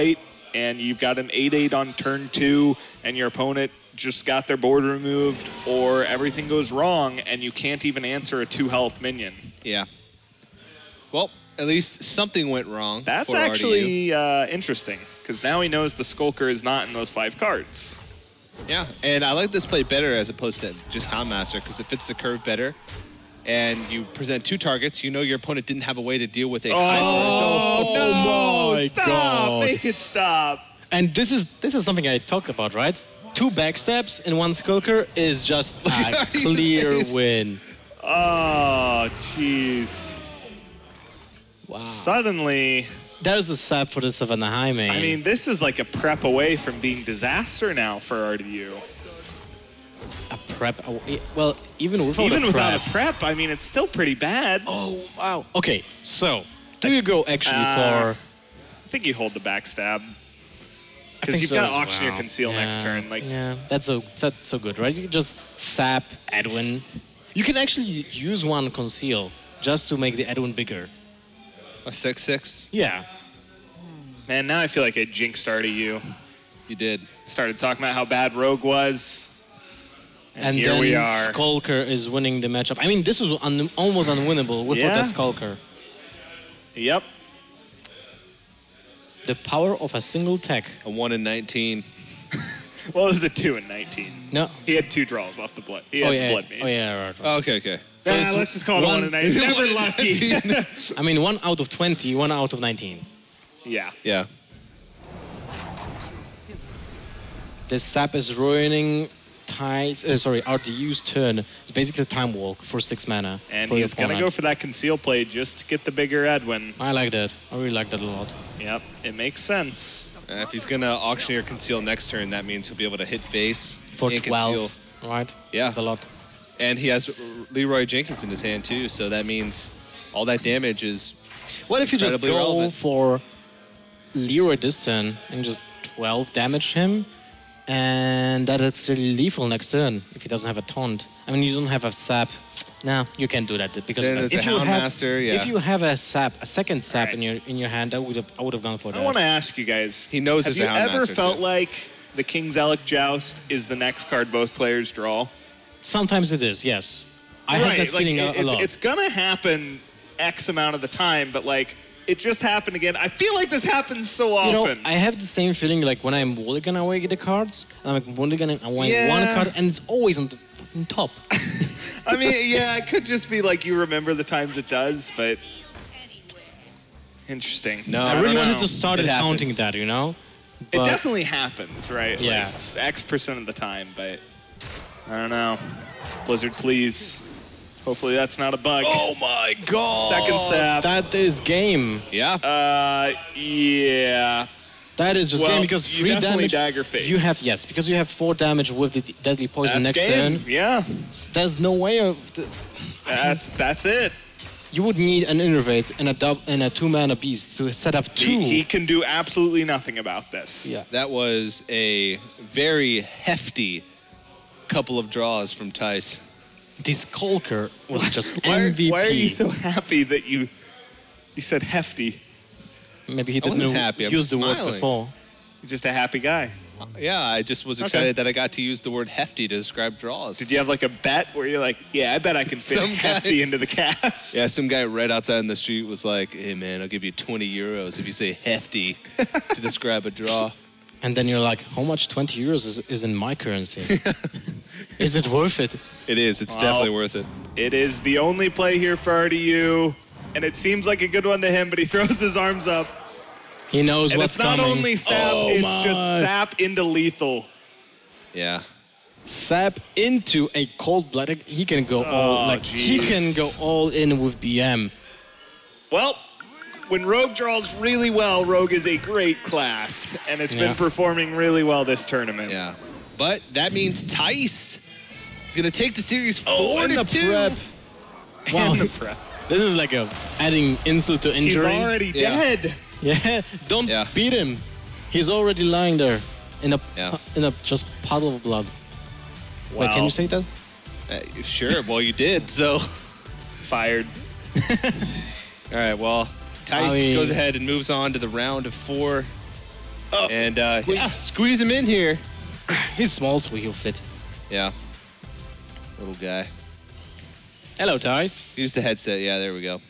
and you've got an 8/8 on turn 2, and your opponent just got their board removed, or everything goes wrong and you can't even answer a 2-health minion. Yeah. Well, at least something went wrong. That's for RDU. actually interesting, because now he knows the Skulker is not in those 5 cards. Yeah, and I like this play better as opposed to just Houndmaster, because it fits the curve better. And you present 2 targets. You know your opponent didn't have a way to deal with a high no! my Stop! God. Make it stop! And this is something I talked about, right? 2 backstabs in 1 Skulker is just a clear win. Oh, jeez. Wow. Suddenly, There's the sap for the Savannah Jaime. I mean, this is like a prep away from being disaster now for RDU. a prep. Well, even without Even a without prep. a prep, I mean, it's still pretty bad. Oh, wow. Okay, so do you go actually for... I think you hold the backstab. I Because think you've so got as Auctioneer well. Conceal next turn. Like, yeah, that's so good, right? You can just sap Edwin. You can actually use 1 Conceal just to make the Edwin bigger. A 6/6. Yeah. man, now I feel like I jinxed RDU. You did. Started talking about how bad Rogue was. And here then we are. Skulker is winning the matchup. I mean, this was almost unwinnable without Yeah. that Skulker. Yep. The power of a single tech. A 1 in 19. Well, it was a 2 in 19. No. He had 2 draws off the blood. He had Oh the yeah. blood mage. Oh yeah. Right. Oh, okay. So Nah, it's let's just call it 1 in 19. He's never lucky. I mean, 1 out of 20, 1 out of 19. Yeah. Yeah. This sap is ruining RDU's turn. It's basically a time walk for 6 mana. And for your he's going to opponent. go for that conceal play just to get the bigger Edwin. I like that. I really like that a lot. Yep, it makes sense. If he's going to Auctioneer Conceal next turn, that means he'll be able to hit face For and 12, Conceal. right? Yeah. That's a lot. And he has Leroy Jenkins in his hand, too. So that means all that damage is... What if you just Incredibly go relevant. for Leroy this turn and just 12 damage him, and that is actually lethal next turn if he doesn't have a taunt? I mean, you don't have a sap. No, you can't do that because Then there's if a you have Houndmaster, yeah. if you have a sap, a second sap Alright. in your hand, I would have gone for that. I want to ask you guys. He knows Have there's you a ever Houndmaster, felt too. like the King's Elec Joust is the next card both players draw? Sometimes it is, yes. I have that feeling a lot. It's gonna happen X amount of the time, but like it just happened again. I feel like this happens so You know, often. I have the same feeling like when I'm mulligan away the cards, and I'm like mulliganing away Yeah. one card, and it's always on the fucking top. I mean, yeah, it could just be like you remember the times it does, but interesting. No, I I really don't wanted know. to start It counting happens. that, you know? It But- definitely happens, right? Yeah. Like, it's X% of the time, but I don't know. Blizzard, please. Hopefully that's not a bug. Oh my god! Second sap. That is game. Yeah. Yeah. That is just Well, game because you 3 definitely damage. dagger face. You have because you have 4 damage with the deadly poison That's next game. turn. Yeah. There's no way of. That's it. You would need an innervate and a 2 mana beast to set up 2. He can do absolutely nothing about this. Yeah. That was a very hefty couple of draws from Tice. This Skulker was just Why, MVP. why are you so happy that you said hefty? Maybe he wasn't didn't happy, I'm use the word smiling. before. You're just a happy guy. Yeah, I just was Okay. excited that I got to use the word hefty to describe draws. Did you have like a bet where you're like, yeah, I bet I can fit Some guy- hefty into the cast? Yeah, some guy right outside in the street was like, hey man, I'll give you 20 euros if you say hefty to describe a draw. And then you're like, how much 20 euros is in my currency? Is it worth it? It is, it's Well, definitely worth it. It is the only play here for RDU, and it seems like a good one to him, but he throws his arms up. He knows And what's it's not coming. only sap, Oh it's my. just sap into lethal. Yeah. Sap into a cold-blooded. He can go all he jeez. can go all in with BM. Well, when Rogue draws really well, Rogue is a great class, and it's been Yeah. performing really well this tournament. Yeah. But that means Tice is going to take the series Oh, 4 and to the 2. prep. Wow, And the prep. this is like adding insult to He's injury. already Yeah. dead. Yeah, don't Yeah. beat him. He's already lying there in a Yeah. just puddle of blood. Wait, can Wow. you say that? Sure, well, you did, so. Fired. All right, well, Tice I mean- goes ahead and moves on to the round of 4. And squeeze him in here. He's small, so he'll fit. Yeah. Little guy. Hello, Thijs. Use the headset. Yeah, there we go.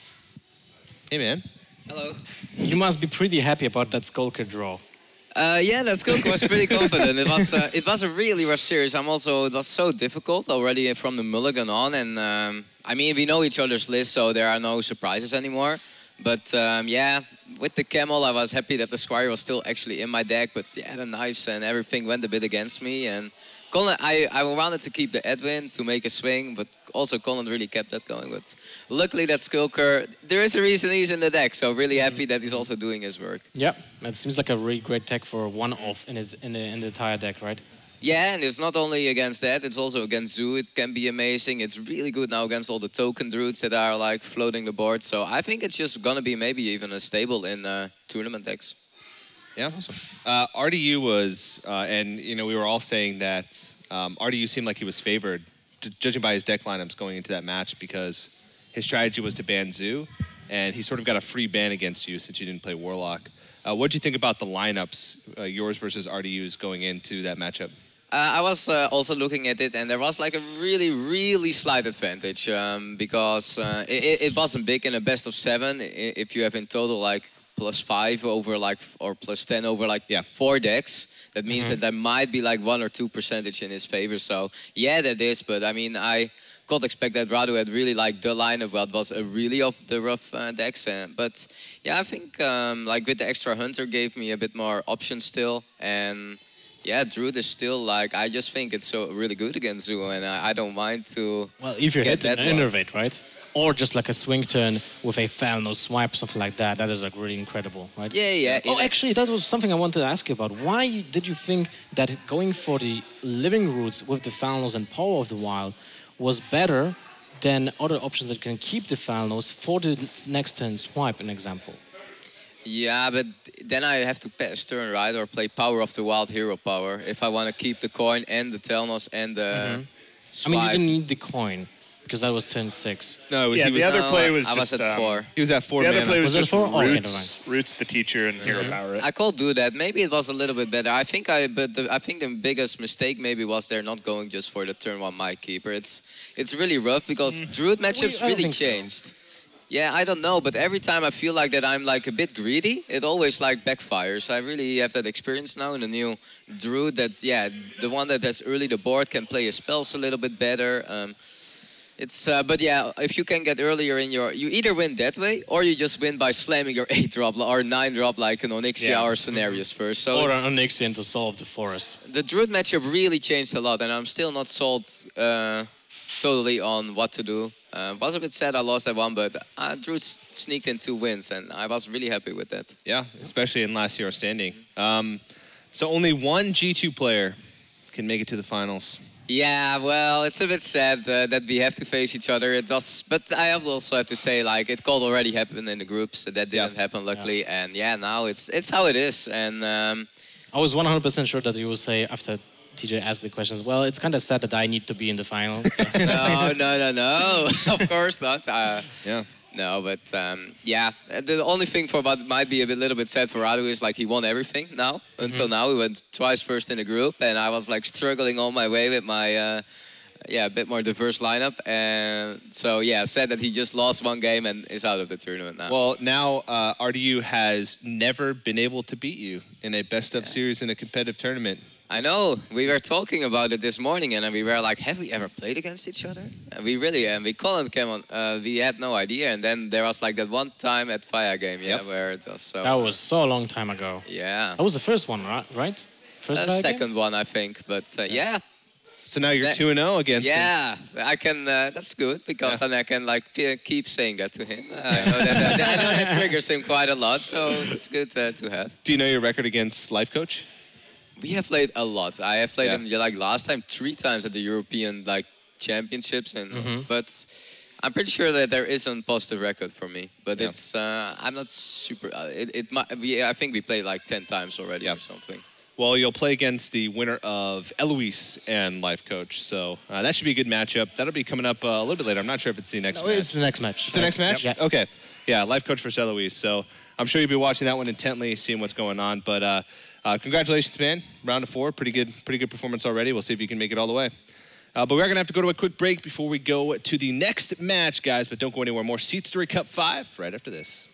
Hey, man. Hello. You must be pretty happy about that Skulker draw. Yeah, that Skulker was pretty confident. It was a really rough series. It was so difficult already from the mulligan on, and I mean we know each other's list, so there are no surprises anymore. But yeah, with the camel, I was happy that the Squire was still actually in my deck. But yeah, the knives and everything went a bit against me, and Colin, I wanted to keep the Edwin to make a swing, but also Colin really kept that going. But luckily that Skulker, there is a reason he's in the deck, so really happy that he's also doing his work. Yeah, it seems like a really great tech for one-off in the entire deck, right? Yeah, and it's not only against that, it's also against Zoo. It can be amazing. It's really good now against all the token druids that are like floating the board. So I think it's just gonna be maybe even a stable in tournament decks. Yeah, awesome. RDU was, and you know, we were all saying that RDU seemed like he was favored, judging by his deck lineups going into that match, because his strategy was to ban Zoo, and he sort of got a free ban against you since you didn't play Warlock. What do you think about the lineups, yours versus RDU's, going into that matchup? I was also looking at it, and there was like a really, really slight advantage because it wasn't big in a best of 7. If you have in total like +5 over like, or +10 over like 4 decks, that means that there might be like 1 or 2% in his favor. So yeah, that is. But I mean, I could expect that Radu had really like the lineup. Well, it was a really of the rough decks. But yeah, I think like with the extra hunter gave me a bit more options still. And yeah, Druid is still like, I just think it's so really good against Zoo, and I don't mind to. Well, if you hit that an innervate, right? Or just like a swing turn with a Falno swipe, something like that. That is like really incredible, right? Yeah, yeah. Oh, actually, that was something I wanted to ask you about. Why did you think that going for the living roots with the Falnos and Power of the Wild was better than other options that can keep the Falnos for the next turn swipe, an example? Yeah, but then I have to pass turn, right? Or play Power of the Wild Hero Power if I want to keep the coin and the Telnos and the swipe. I mean, you didn't need the coin, because that was turn 6. No, Yeah, the other play was I just... was at 4. He was at 4 the mana. other play was Was it just 4? Oh, okay, never Roots the teacher and Hero Power it. I could do that. Maybe it was a little bit better. I think I think the biggest mistake maybe was they're not going just for the turn 1 Might Keeper. It's really rough because Druid matchups I don't really think so. changed. Yeah, I don't know, but every time I feel like that I'm like a bit greedy, it always like backfires. I really have that experience now in the new Druid that, yeah, the one that has early the board can play his spells a little bit better. But yeah, if you can get earlier in your, you either win that way or you just win by slamming your 8-drop or 9-drop like an Onyxia or Cenarius first. So Or an Onyxian to solve the forest. the Druid matchup really changed a lot, and I'm still not sold totally on what to do. Was a bit sad I lost that one, but Druid sneaked in 2 wins, and I was really happy with that. Yeah, especially in last Hero Standing. So only one G2 player can make it to the finals. Yeah, well, it's a bit sad that we have to face each other. But I also have to say, like, it could already happen in the groups. So that didn't happen, luckily. And yeah, now it's how it is. And I was 100% sure that you would say, after TJ asked the questions, well, it's kind of sad that I need to be in the final. So. no, of course not. Yeah. No, but yeah, the only thing for what might be a little bit sad for Radu is like he won everything now. Until now, he went twice first in the group, and I was like struggling on my way with my a bit more diverse lineup. And so yeah, sad that he just lost 1 game and is out of the tournament now. Well, now RDU has never been able to beat you in a best of series in a competitive tournament. I know. We were talking about it this morning, and we were like, have we ever played against each other? And we really, and we Colin came on, we had no idea. And then there was like that one time at Fire Game, where it was so... That was so long time ago. Yeah. That was the first one, right? First Fire Game? Second one, I think. But yeah. So now you're 2-0 against him. Yeah, I can. That's good because then I can like keep saying that to him. I know that triggers him quite a lot, so it's good to have. Do you know your record against Life Coach? We have played a lot. I have played him like last time 3 times at the European like championships, and but I'm pretty sure that there is a positive record for me. But it's I'm not super. I think we played like 10 times already or something. Well, you'll play against the winner of Eloise and Life Coach, so that should be a good matchup. That'll be coming up a little bit later. I'm not sure if it's the next match. It's the next match. It's the next match? Yeah. Okay. Yeah, Life Coach versus Eloise. So I'm sure you'll be watching that one intently, seeing what's going on. But congratulations, man. Round of 4, pretty good performance already. We'll see if you can make it all the way. But we're going to have to go to a quick break before we go to the next match, guys. But don't go anywhere. More Seed Story Cup 5 right after this.